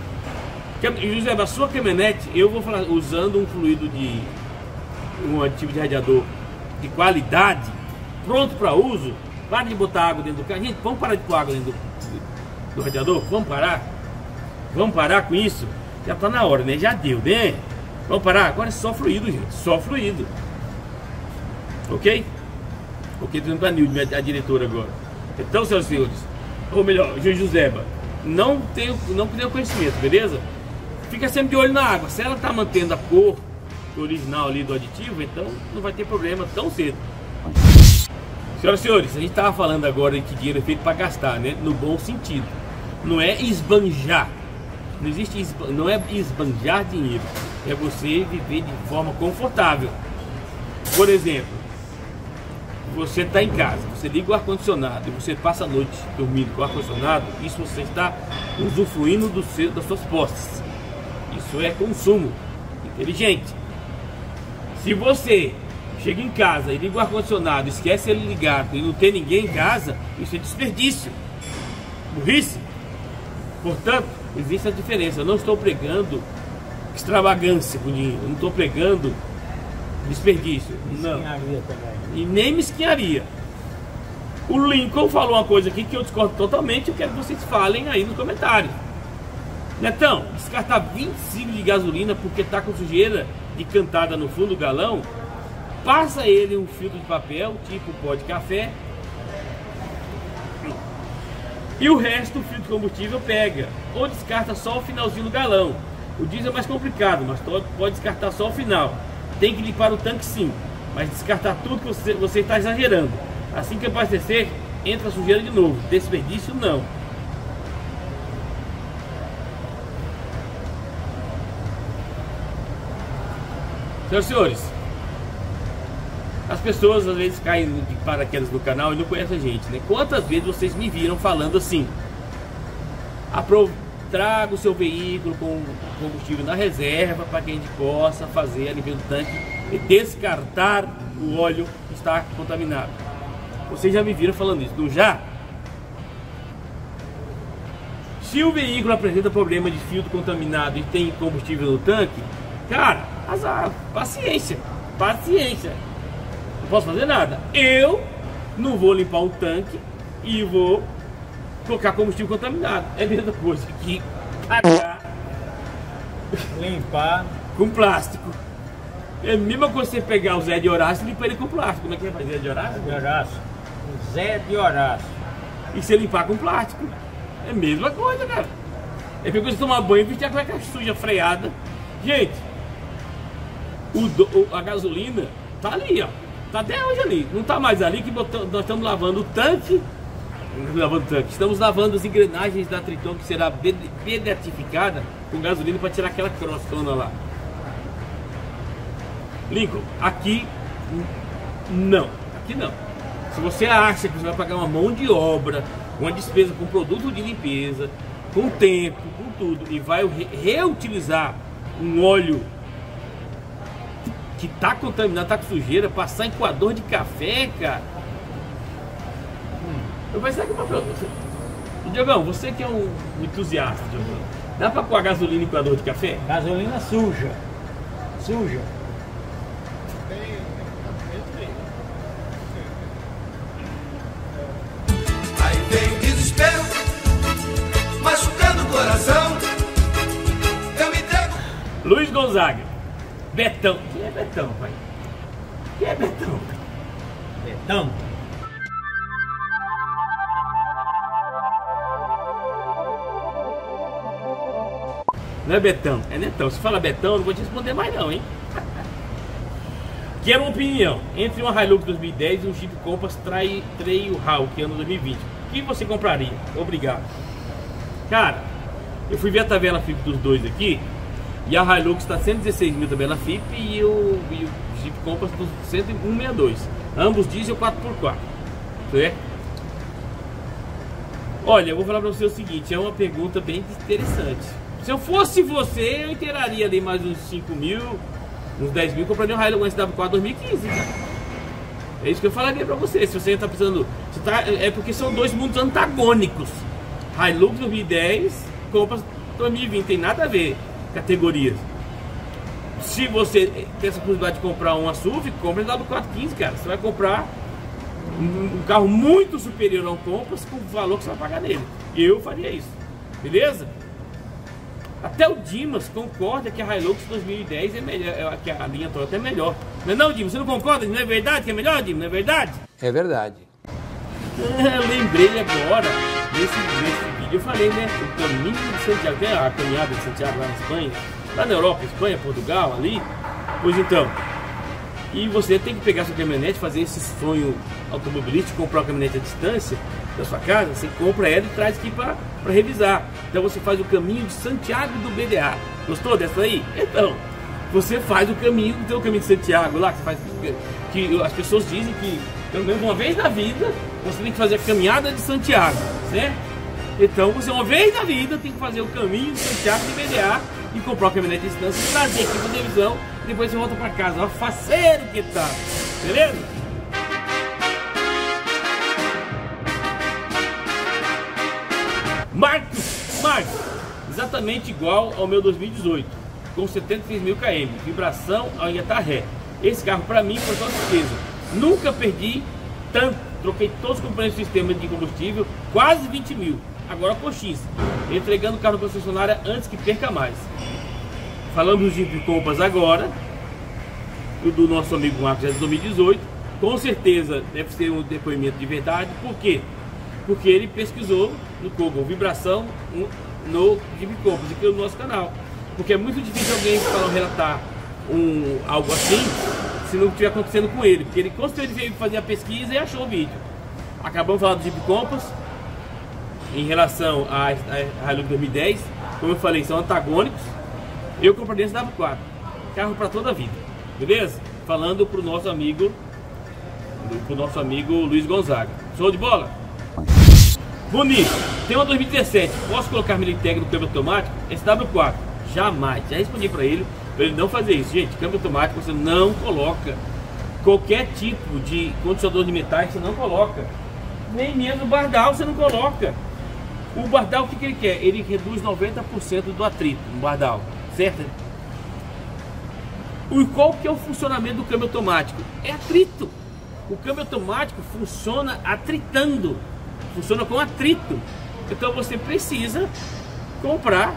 José, a sua caminhonete, eu vou falar, usando um fluido de um aditivo de radiador de qualidade, pronto para uso. Para de botar água dentro do carro. Gente, vamos parar de pôr água dentro do, do, do radiador? Vamos parar? Vamos parar com isso? Já tá na hora, né? Já deu, né? Vamos parar? Agora é só fluido, gente. Só fluido. Ok? Ok, tô indo pra Nilde, a diretora agora. Então, senhoras e senhores, ou melhor, Jujuzeba, não tenho, não tenho conhecimento, beleza? Fica sempre de olho na água. Se ela tá mantendo a cor original ali do aditivo, então não vai ter problema tão cedo. Senhoras e senhores, a gente tava falando agora que dinheiro é feito para gastar, né? No bom sentido. Não é esbanjar. Não existe esban... não é esbanjar dinheiro. É você viver de forma confortável. Por exemplo, você está em casa, você liga o ar-condicionado e você passa a noite dormindo com o ar-condicionado, isso você está usufruindo do seu, das suas posses. Isso é consumo inteligente. Se você chega em casa e liga o ar-condicionado, esquece ele ligado e não tem ninguém em casa, isso é desperdício. Burrice. Portanto, existe a diferença. Eu não estou pregando extravagância com dinheiro, eu não estou pregando desperdício. Não. E nem mesquinharia. O Lincoln falou uma coisa aqui que eu discordo totalmente. Eu quero que vocês falem aí nos comentários. Netão, descartar vinte e cinco de gasolina porque tá com sujeira de cantada no fundo do galão, passa ele um filtro de papel, tipo pó de café, e o resto o filtro de combustível pega, ou descarta só o finalzinho do galão. O diesel é mais complicado, mas pode descartar só o final. Tem que limpar o tanque sim, mas descartar tudo que você, você está exagerando. Assim que abastecer, entra a sujeira de novo. Desperdício não. Senhoras e senhores, as pessoas às vezes caem de paraquedas no canal e não conhecem a gente, né? Quantas vezes vocês me viram falando assim? Apro... traga o seu veículo com combustível na reserva para que a gente possa fazer a limpeza do tanque e descartar o óleo que está contaminado. Vocês já me viram falando isso, não já? Se o veículo apresenta problema de filtro contaminado e tem combustível no tanque, cara, azar, paciência, paciência. Não posso fazer nada. Eu não vou limpar um tanque e vou colocar combustível contaminado. É a mesma coisa que pagar, Limpar. com plástico. É a mesma coisa que você pegar o Zé de Horácio e limpar ele com plástico. Como é que é fazer Zé de Horácio? De Horácio. Zé de Horácio. E você limpar com plástico. É a mesma coisa, cara. É a mesma coisa de tomar banho e vestir a cueca suja, freada. Gente, o do, o, a gasolina tá ali, ó. Tá até hoje ali. Não tá mais ali que botam, nós estamos lavando o tanque. Lavando o tanque. Estamos lavando as engrenagens da Triton, que será beatificada com gasolina para tirar aquela crostona lá. Lincoln, aqui não. Aqui não. Se você acha que você vai pagar uma mão de obra, uma despesa com produto de limpeza, com tempo, com tudo, e vai re reutilizar um óleo que tá contaminado, tá com sujeira, passar em coador de café, cara. Hum. Eu vou ensinar aqui uma pra você. Diogão, você que é um entusiasta, Diogão, dá pra coar gasolina em coador de café? Gasolina suja. Suja. Aí vem desespero, machucando o coração. Eu me entrego. Luiz Gonzaga, Betão. Quem é Betão, pai? Quem é Betão? Betão. Não é Betão, é Netão. Se fala Betão, eu não vou te responder mais não, hein? Quero uma opinião entre uma Hilux dois mil e dez e um Jeep Compass Trail Trailhawk, que é ano dois mil e vinte. O que você compraria? Obrigado. Cara, eu fui ver a tabela F I P dos dois aqui. E a Hilux está cento e dezesseis mil tabela F I P e o, e o Jeep Compass dos cento e sessenta e dois. Ambos diesel quatro por quatro. Certo? Olha, eu vou falar para você o seguinte, é uma pergunta bem interessante. Se eu fosse você, eu inteiraria ali mais uns cinco mil, uns dez mil, compraria um Hilux S W quatro dois mil e quinze, cara. É isso que eu falaria pra você. Se você tá precisando, você tá, é porque são dois mundos antagônicos. Hilux dois mil e dez, Compass dois mil e vinte, tem nada a ver categorias. Se você tem essa possibilidade de comprar uma S U V, compra um W quatro quinze, cara. Você vai comprar um, um carro muito superior ao Compass com o valor que você vai pagar nele. Eu faria isso, beleza? Até o Dimas concorda que a Hilux dois mil e dez é melhor, que a linha Toyota é melhor. Não é não, Dimas? Você não concorda? Não é verdade que é melhor, Dimas? Não é verdade? É verdade. Eu lembrei agora, nesse, nesse vídeo eu falei, né? O caminho de Santiago, que é a caminhada de Santiago lá na Espanha, lá na Europa, Espanha, Portugal, ali. Pois então, e você tem que pegar sua caminhonete, fazer esse sonho automobilístico, comprar uma caminhonete à distância da sua casa, você compra ela e traz aqui para revisar. Então você faz o caminho de Santiago do B D A. Gostou dessa aí? Então, você faz o caminho, do teu caminho de Santiago lá, que, faz, que as pessoas dizem que pelo menos uma vez na vida você tem que fazer a caminhada de Santiago, certo? Então você uma vez na vida tem que fazer o caminho de Santiago do B D A e comprar uma caminhonete de distância, trazer aqui para televisão e depois você volta para casa. Ó, faceiro que tá, beleza? Marcos, Marcos, exatamente igual ao meu dois mil e dezoito, com setenta e seis mil quilômetros, vibração ao engatar ré. Esse carro para mim foi só despesa. Nunca perdi tanto, troquei todos os componentes do sistema de combustível, quase vinte mil. Agora coxinha, entregando o carro na concessionária antes que perca mais. Falamos de Jeep Compass agora, o do nosso amigo Marcos é de dois mil e dezoito, com certeza deve ser um depoimento de verdade. Por quê? Porque ele pesquisou no Google vibração no Jeep Compass, aqui no nosso canal. Porque é muito difícil alguém falar, relatar um, algo assim se não estiver acontecendo com ele. Porque ele com certeza veio fazer a pesquisa e achou o vídeo. Acabamos de falar do Jeep Compass em relação a, a, a Hilux dois mil e dez. Como eu falei, são antagônicos. Eu compraria esse W quatro, carro para toda a vida, beleza? Falando pro nosso amigo, pro nosso amigo Luiz Gonzaga. Show de bola? Bonito. Tem uma dois mil e dezessete. Posso colocar Militec no câmbio automático? S W quatro. Jamais. Já respondi para ele, para ele não fazer isso. Gente, câmbio automático você não coloca. Qualquer tipo de condicionador de metais você não coloca. Nem mesmo o Bardal você não coloca. O Bardal, o que, que ele quer? Ele reduz noventa por cento do atrito no Bardal, certo? E qual que é o funcionamento do câmbio automático? É atrito. O câmbio automático funciona atritando. Funciona com atrito. Então você precisa comprar.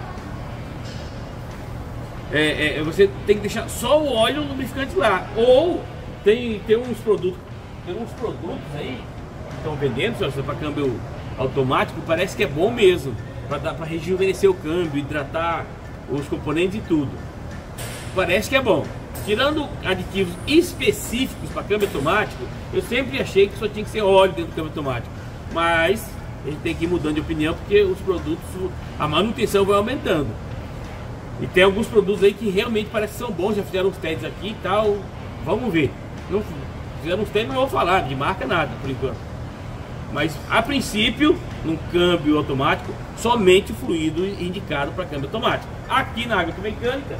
É, é, você tem que deixar só o óleo lubrificante lá. Ou tem, tem uns produtos. Tem uns produtos aí que estão vendendo para câmbio automático. Parece que é bom mesmo. Para rejuvenescer o câmbio, hidratar os componentes e tudo. Parece que é bom. Tirando aditivos específicos para câmbio automático, eu sempre achei que só tinha que ser óleo dentro do câmbio automático. Mas a gente tem que ir mudando de opinião, porque os produtos, a manutenção vai aumentando. E tem alguns produtos aí que realmente parecem que são bons, já fizeram uns testes aqui e tal. Vamos ver. Não fizeram uns testes, mas não vou falar de marca nada por enquanto. Mas a princípio, num câmbio automático, somente o fluido indicado para câmbio automático. Aqui na Água Automecânica,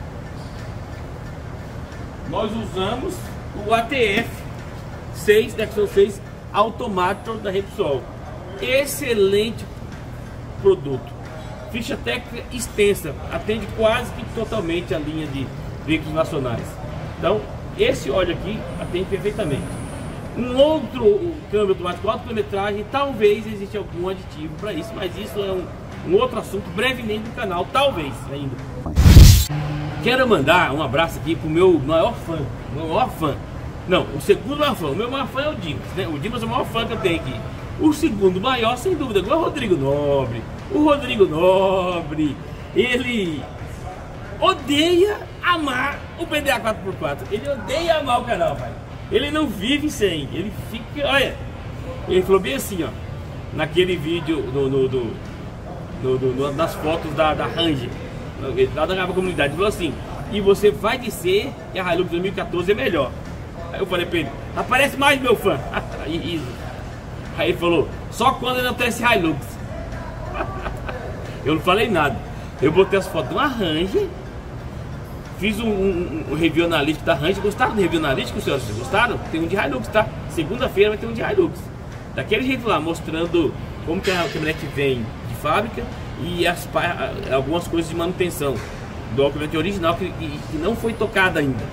nós usamos o A T F seis, Dexon seis Automator da Repsol. Excelente produto. Ficha técnica extensa, atende quase que totalmente a linha de veículos nacionais. Então, esse óleo aqui atende perfeitamente. Um outro câmbio automático alta quilometragem, talvez exista algum aditivo para isso, mas isso é um, um outro assunto brevemente no canal, talvez ainda. Quero mandar um abraço aqui pro meu maior fã, meu maior fã. Não, o segundo maior fã, o meu maior fã é o Dimas, né? O Dimas é o maior fã que eu tenho aqui. O segundo maior, sem dúvida, é o Rodrigo Nobre. O Rodrigo Nobre, ele odeia amar o P D A quatro por quatro. Ele odeia amar o canal, pai. Ele não vive sem, ele fica, olha. Ele falou bem assim, ó, naquele vídeo, no, no, no, no, no, nas fotos da, da Ranger, lá da Nova Comunidade, ele falou assim: e você vai dizer que a Hilux dois mil e quatorze é melhor. Aí eu falei pra ele: aparece mais, meu fã. Aí ele falou: só quando ele acontece Hilux. Eu não falei nada. Eu botei as fotos de uma Ranger, fiz um, um, um review analítico da Ranger. Gostaram do review analítico, senhores? Vocês gostaram? Tem um de Hilux, tá? Segunda-feira vai ter um de Hilux. Daquele jeito lá, mostrando como que a caminhonete vem de fábrica e as, algumas coisas de manutenção do caminhonete original que, que não foi tocada ainda.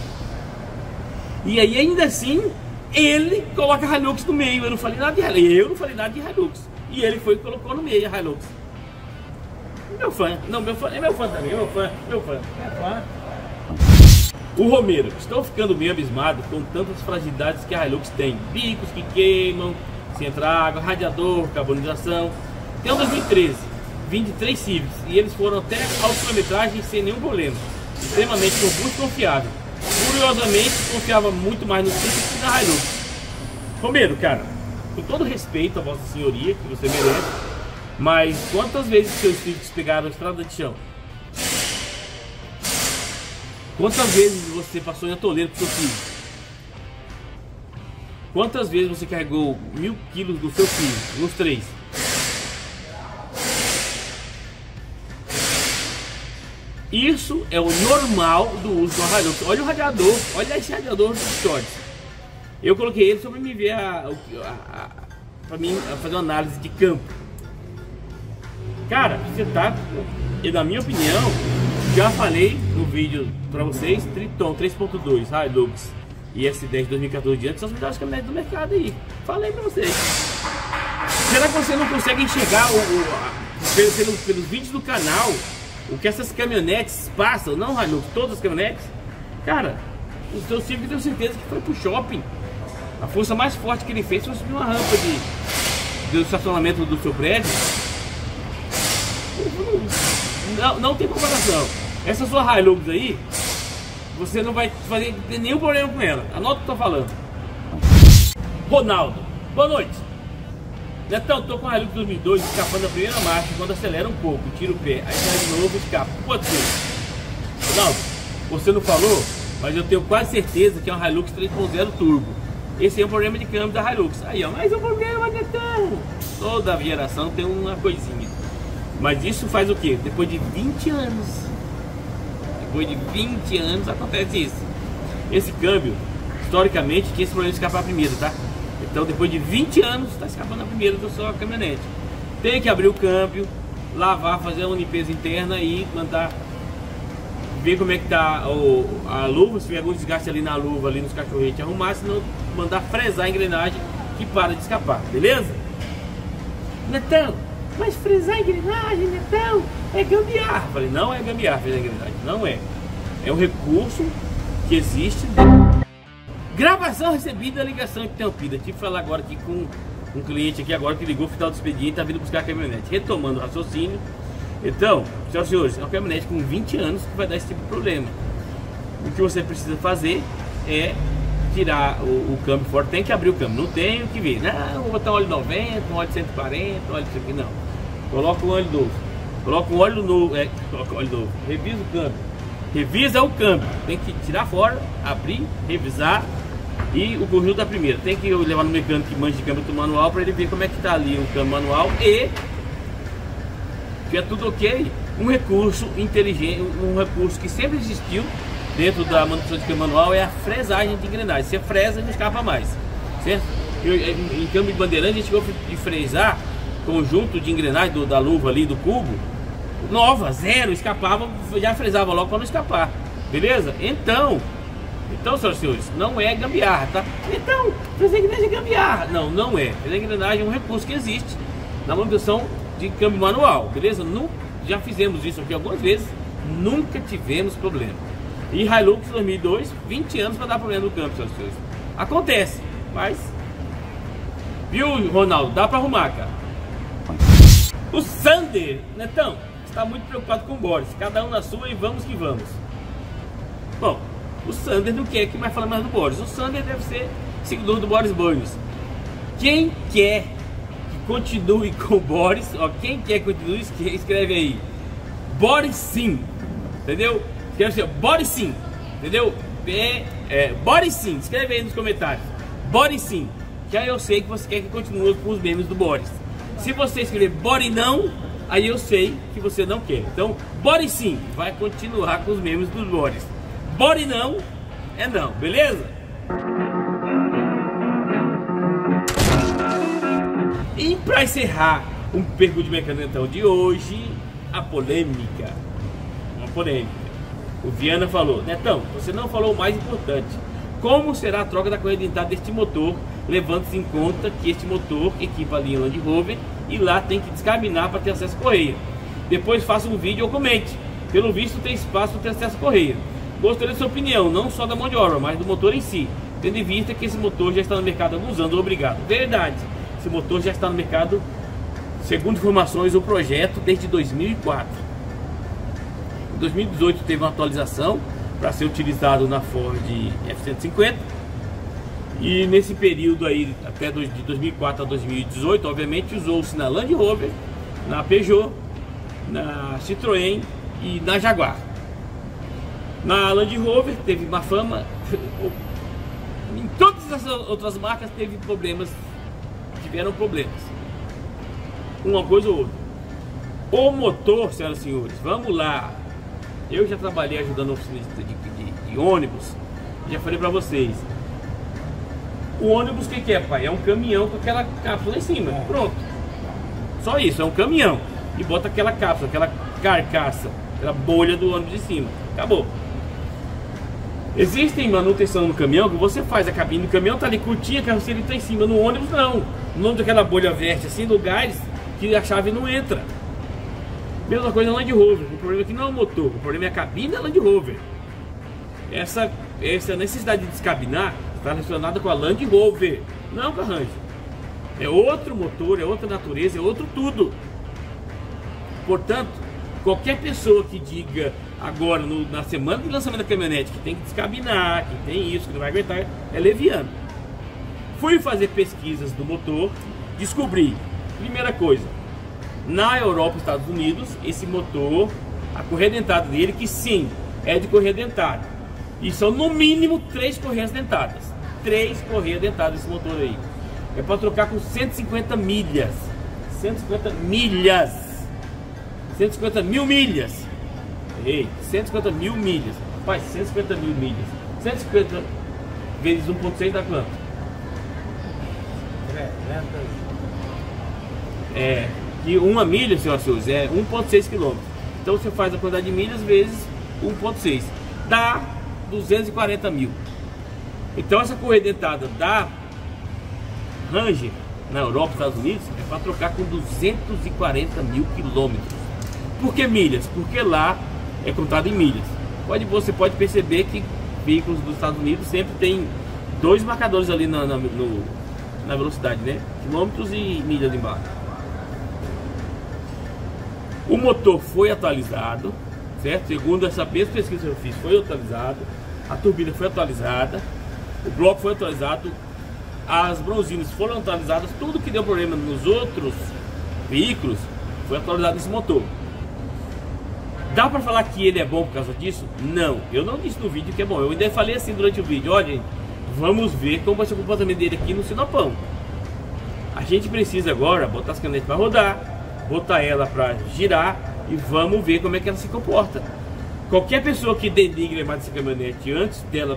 E aí ainda assim ele coloca a Hilux no meio. Eu não falei nada de Hilux. Eu não falei nada de Hilux. E ele foi e colocou no meio a Hilux. Meu fã, não, meu fã, é meu fã também, meu fã, meu fã, meu fã. O Romero: estou ficando meio abismado com tantas fragilidades que a Hilux tem. Bicos que queimam, sem entrar água, radiador, carbonização. Tem um dois mil e treze, vinte e três Civics, e eles foram até alta quilometragem sem nenhum problema. Extremamente robusto e confiável. Curiosamente, confiava muito mais no Civic que na Hilux. Romero, cara, com todo respeito à vossa senhoria, que você merece, mas quantas vezes seus Civics pegaram a estrada de chão? Quantas vezes você passou em atoleiro com seu Civic? Quantas vezes você carregou mil quilos do seu Civic? Nos três. Isso é o normal do uso do Hilux. Olha o radiador, olha esse radiador dos shorts. Eu coloquei ele só para me ver a, a, a para mim fazer uma análise de campo. Cara, você tá, e na minha opinião, já falei no vídeo para vocês, Triton três ponto dois, Hilux e S dez dois mil e quatorze diante são as melhores caminhonetes do mercado aí. Falei para vocês. Será que você não consegue enxergar o, o, a, pelos, pelos vídeos do canal o que essas caminhonetes passam? Não Hilux, todas as caminhonetes. Cara, o seu Civic eu tenho certeza que foi pro shopping. A força mais forte que ele fez foi subir uma rampa de, de estacionamento do seu prédio. Não, não tem comparação. Essa sua Hilux aí, você não vai fazer nenhum problema com ela. Anota o que eu tô falando. Ronaldo: boa noite. Netão, tô com a Hilux dois mil e dois escapando a primeira marcha. Quando acelera um pouco, tira o pé, aí sai de novo, escapa. Pode ser. Ronaldo, você não falou, mas eu tenho quase certeza que é uma Hilux três ponto zero turbo. Esse é um problema de câmbio da Hilux. Aí, ó, mas o problema é tão... Toda geração tem uma coisinha. Mas isso faz o quê? Depois de vinte anos. Depois de vinte anos acontece isso. Esse câmbio, historicamente, tinha esse problema de escapar primeiro, tá? Então, depois de vinte anos, está escapando a primeira da sua caminhonete. Tem que abrir o câmbio, lavar, fazer uma limpeza interna e mandar ver como é que tá o, a luva, se tiver algum desgaste ali na luva, ali nos cachorretes, arrumar, senão mandar fresar a engrenagem que para de escapar, beleza? Netão, mas fresar a engrenagem, Netão, é gambiarra. Falei, não é gambiarra fresar a engrenagem, não é. É um recurso que existe. Gravação recebida, ligação interrompida. Tive que falar agora aqui com um cliente aqui agora que ligou o final do expediente, tá vindo buscar a caminhonete. Retomando o raciocínio. Então, senhoras e senhores, é uma caminhonete com vinte anos que vai dar esse tipo de problema. O que você precisa fazer é tirar o, o câmbio fora. Tem que abrir o câmbio, não tem o que ver. Não, vou botar um óleo noventa, um óleo cento e quarenta, um óleo disso aqui, não. Coloca um óleo novo. Coloca um óleo novo, é, coloca um óleo novo. Revisa o câmbio. Revisa o câmbio. Tem que tirar fora, abrir, revisar. E o conjunto da primeira. Tem que levar no mecânico que manja de câmbio do manual para ele ver como é que está ali o câmbio manual e que é tudo ok. Um recurso inteligente, um recurso que sempre existiu dentro da manutenção de câmbio manual é a fresagem de engrenagem. Você fresa e não escapa mais, certo? Eu, em câmbio de bandeirante a gente chegou de fresar conjunto de engrenagem do, da luva ali do cubo nova, zero, escapava, já fresava logo para não escapar, beleza? Então Então, senhoras e senhores, não é gambiarra, tá? Então, fazer engrenagem é gambiarra. Não, não é. Fazer engrenagem é um recurso que existe na manutenção de câmbio manual, beleza? Não, já fizemos isso aqui algumas vezes, nunca tivemos problema. E Hilux dois mil e dois, vinte anos para dar problema no câmbio, senhoras e senhores. Acontece, mas... Viu, Ronaldo? Dá para arrumar, cara. O Sander, Netão, está muito preocupado com o Boris. Cada um na sua e vamos que vamos. Bom, o Sander não quer que mais fale mais do Boris. O Sander deve ser seguidor do Boris Burns. Quem quer que continue com o Boris, ó, quem quer que continue, escreve aí Boris sim, entendeu? Escreve assim, Boris sim, entendeu? É, é, Boris sim, escreve aí nos comentários Boris sim, que aí eu sei que você quer que continue com os memes do Boris. Se você escrever Boris não, aí eu sei que você não quer. Então, Boris sim, vai continuar com os memes do Boris. Boris não, é não, beleza? E para encerrar um Pergunte Mecânica então de hoje, a polêmica. Uma polêmica. O Viana falou, Netão, você não falou o mais importante. Como será a troca da correia dentada deste motor, levando-se em conta que este motor equipa a linha Land Rover e lá tem que descabinar para ter acesso à correia. Depois faça um vídeo ou comente. Pelo visto tem espaço para ter acesso à correia. Gostaria da sua opinião, não só da mão de obra, mas do motor em si, tendo em vista que esse motor já está no mercado há alguns anos. Obrigado. Verdade, esse motor já está no mercado, segundo informações, o projeto desde dois mil e quatro. Em dois mil e dezoito teve uma atualização para ser utilizado na Ford F cento e cinquenta. E nesse período aí, até de dois mil e quatro a dois mil e dezoito, obviamente usou-se na Land Rover, na Peugeot, na Citroën e na Jaguar. Na Land Rover teve uma fama, em todas as outras marcas teve problemas, tiveram problemas, uma coisa ou outra. O motor, senhoras e senhores, vamos lá, eu já trabalhei ajudando oficinista de, de, de ônibus, já falei pra vocês, o ônibus o que, que é, pai? É um caminhão com aquela cápsula em cima, pronto, só isso, é um caminhão, e bota aquela cápsula, aquela carcaça, aquela bolha do ônibus em cima, acabou. Existem manutenção no caminhão que você faz a cabine do caminhão, tá ali curtinha, a carroceria está em cima. No ônibus não, no ônibus aquela bolha verte assim, lugares que a chave não entra. Mesma coisa na Land Rover, o problema aqui não é o motor, o problema é a cabine da Land Rover. Essa, essa necessidade de descabinar está relacionada com a Land Rover, não com a Ranger. É outro motor, é outra natureza, é outro tudo. Portanto, qualquer pessoa que diga agora, no, na semana de lançamento da caminhonete, que tem que descabinar, que tem isso, que não vai aguentar, é leviano. Fui fazer pesquisas do motor, descobri, primeira coisa, na Europa e Estados Unidos, esse motor, a correia dentada dele, que sim, é de correia dentada. E são no mínimo três correias dentadas. três correias dentadas esse motor aí. É para trocar com cento e cinquenta milhas. cento e cinquenta milhas. cento e cinquenta mil milhas. Ei, cento e cinquenta mil milhas. Rapaz, cento e cinquenta mil milhas. cento e cinquenta vezes um ponto seis dá quanto? É, que uma milha, senhoras e senhores, é um ponto seis quilômetros. Então você faz a quantidade de milhas vezes um ponto seis. Dá duzentos e quarenta mil. Então essa correia dentada da Ranger na Europa, Estados Unidos, é para trocar com duzentos e quarenta mil quilômetros. Por que milhas? Porque lá é contado em milhas. Pode, você pode perceber que veículos dos Estados Unidos sempre tem dois marcadores ali na, na, no, na velocidade, né? Quilômetros e milhas embaixo. O motor foi atualizado, certo? Segundo essa pesquisa que eu fiz, foi atualizado. A turbina foi atualizada. O bloco foi atualizado. As bronzinas foram atualizadas. Tudo que deu problema nos outros veículos foi atualizado nesse motor. Dá pra falar que ele é bom por causa disso? Não, eu não disse no vídeo que é bom. Eu ainda falei assim durante o vídeo: olha, gente, vamos ver como vai ser o comportamento dele aqui no Sinopão. A gente precisa agora botar as canetas para rodar, botar ela para girar e vamos ver como é que ela se comporta. Qualquer pessoa que denigre mais essa caminhonete antes dela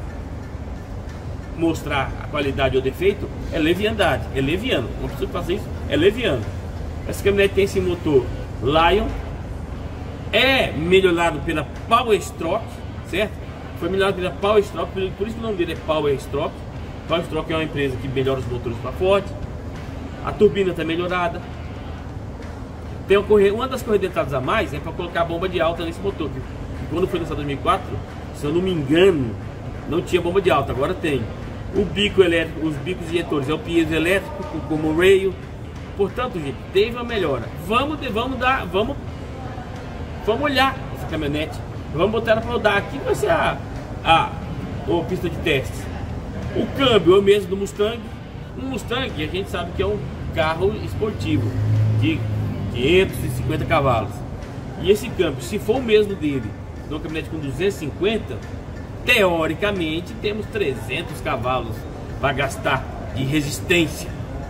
mostrar a qualidade ou defeito é leviandade, é leviano. Uma pessoa que faça isso é leviano. Essa caminhonete tem esse motor Lion, é melhorado pela Power Stroke, certo? Foi melhorado pela Power Stroke, por isso que o nome dele é Power Stroke. Power Stroke é uma empresa que melhora os motores para Ford. A turbina está melhorada. Tem uma, correia, uma das correias dentadas a mais é para colocar a bomba de alta nesse motor. Que, que quando foi lançado em dois mil e quatro, se eu não me engano, não tinha bomba de alta, agora tem. O bico elétrico, os bicos injetores é o piezo elétrico, como o rail. Portanto, gente, teve uma melhora. Vamos, vamos dar, vamos, vamos olhar essa caminhonete. Vamos botar ela para rodar. Aqui vai ser a, a, a pista de testes. O câmbio é o mesmo do Mustang. Um Mustang a gente sabe que é um carro esportivo de quinhentos e cinquenta cavalos. E esse câmbio, se for o mesmo dele, numa caminhonete com duzentos e cinquenta, teoricamente temos trezentos cavalos para gastar de resistência.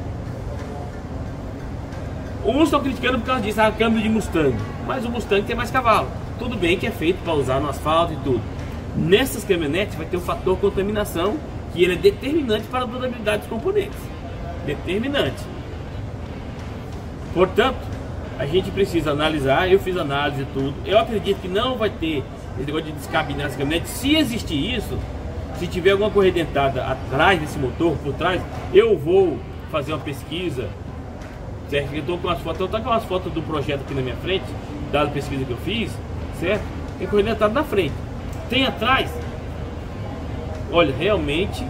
Uns estão criticando por causa disso, ah, câmbio de Mustang. Mas o Mustang tem mais cavalo. Tudo bem que é feito para usar no asfalto e tudo. Nessas caminhonetes vai ter o fator contaminação, que ele é determinante para a durabilidade dos componentes. Determinante. Portanto, a gente precisa analisar. Eu fiz análise e tudo. Eu acredito que não vai ter esse negócio de descabinar essa caminhonete. Se existir isso, se tiver alguma correia dentada atrás desse motor, por trás, eu vou fazer uma pesquisa. Certo? Eu estou com as fotos, eu estou com as fotos do projeto aqui na minha frente, dada a pesquisa que eu fiz, certo? Tem correia dentada na frente. Tem atrás. Olha, realmente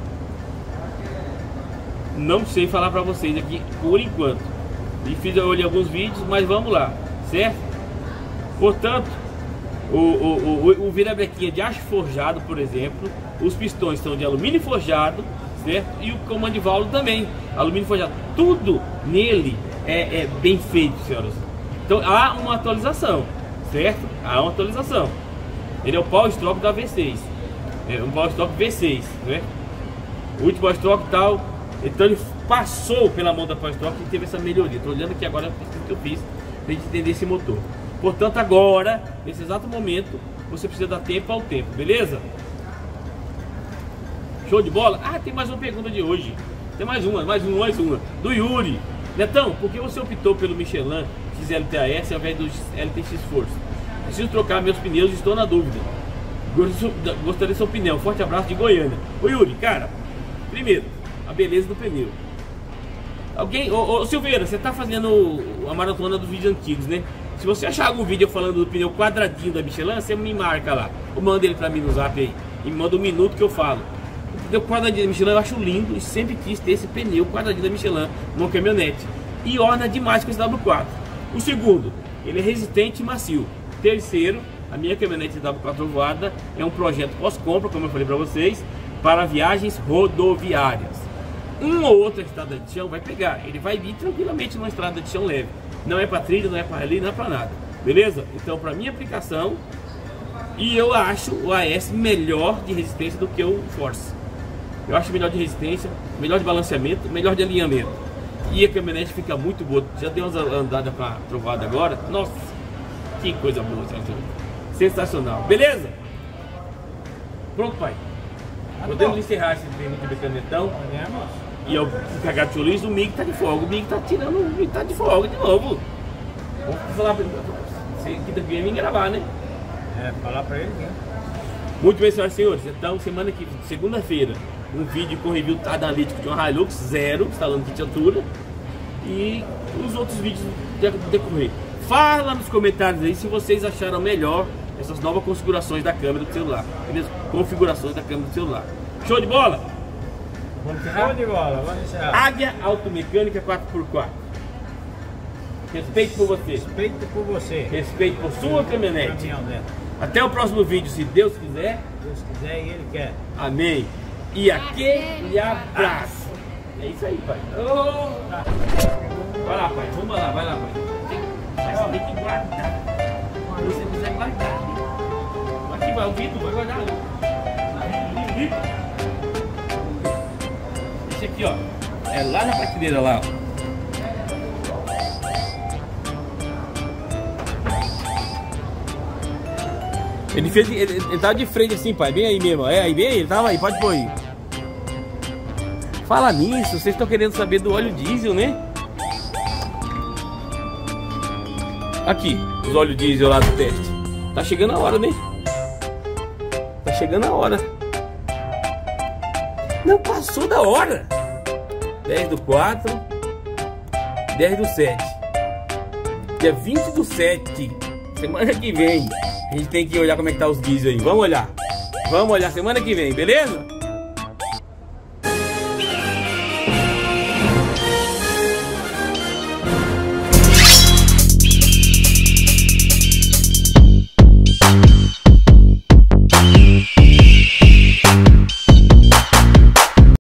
não sei falar para vocês aqui por enquanto. E fiz, eu olhei alguns vídeos, mas vamos lá, certo? Portanto, o, o, o, o virabrequinha de aço forjado, por exemplo, os pistões são de alumínio forjado, certo? E o comando de válvula também, alumínio forjado. Tudo nele é, é bem feito, senhoras. Então há uma atualização, certo? Há uma atualização. Ele é o Power Stroke da V seis. É um Power Stroke V seis, né? O último Power Stroke e tal. Então ele passou pela mão da Power Stroke e teve essa melhoria. Estou olhando aqui agora a pesquisa que eu fiz para a gente entender esse motor. Portanto, agora, nesse exato momento, você precisa dar tempo ao tempo, beleza? Show de bola? Ah, tem mais uma pergunta de hoje. Tem mais uma, mais uma, mais uma. Do Yuri. Netão, por que você optou pelo Michelin X L T A S ao invés do L T X Force? Preciso trocar meus pneus e estou na dúvida. Gostaria da sua opinião. Forte abraço de Goiânia. Ô Yuri, cara, primeiro, a beleza do pneu. Alguém, ô, ô Silveira, você tá fazendo a maratona dos vídeos antigos, né? Se você achar algum vídeo falando do pneu quadradinho da Michelin, você me marca lá. Ou manda ele pra mim no zap aí. E me manda um minuto que eu falo. O pneu quadradinho da Michelin eu acho lindo e sempre quis ter esse pneu quadradinho da Michelin numa caminhonete. E orna demais com esse W quatro. O segundo, ele é resistente e macio. Terceiro, a minha caminhonete W quatro voada é um projeto pós-compra, como eu falei pra vocês, para viagens rodoviárias. Um ou outra estrada de chão vai pegar, ele vai vir tranquilamente numa estrada de chão leve. Não é para trilha, não é para rally, não é para nada. Beleza? Então, para minha aplicação, e eu acho o A S melhor de resistência do que o Force. Eu acho melhor de resistência, melhor de balanceamento, melhor de alinhamento. E a caminhonete fica muito boa. Já deu umas andadas com a trovada agora. Nossa, que coisa boa, Sérgio. Sensacional. Beleza? Pronto, pai. Podemos encerrar esse treino de mecanetão. E eu cagar de Luiz, o Mig tá de folga. O Mig tá tirando, o Mig tá de folga de novo. Vamos falar pra ele. Você que devia vir gravar, né? É, falar pra ele, né? Muito bem, senhoras e senhores. Então, semana que segunda-feira, um vídeo com review tá analítico de uma Hilux zero, instalando kit de altura. E os outros vídeos de decorrer. Fala nos comentários aí se vocês acharam melhor essas novas configurações da câmera do celular. Beleza? Configurações da câmera do celular. Show de bola? Vamos encerrar? Show de bola, vamos encerrar. Águia Automecânica quatro por quatro. Respeito por você. Respeito por você. Respeito por sua caminhonete. Caminhonete. Até o próximo vídeo, se Deus quiser. Deus quiser e Ele quer. Amém. E aquele abraço. É isso aí, pai. Oh. Vai lá, pai. Vamos lá, vai lá, pai. Você tem que guardar. Quando você quiser guardar. Aqui vai o Vitor, vai guardar. Esse aqui, ó. É lá na prateleira lá, ó. Ele fez. Ele, ele tava de frente assim, pai. Bem aí mesmo. É, aí bem aí, ele tava aí, pode pôr aí. Fala nisso, vocês estão querendo saber do óleo diesel, né? Aqui, os óleos diesel lá do teste. Tá chegando a hora, né? Tá chegando a hora. Não passou da hora. dez do quatro, dez do sete. Dia vinte do sete. Semana que vem. A gente tem que olhar como é que tá os diesel aí. Vamos olhar. Vamos olhar semana que vem, beleza?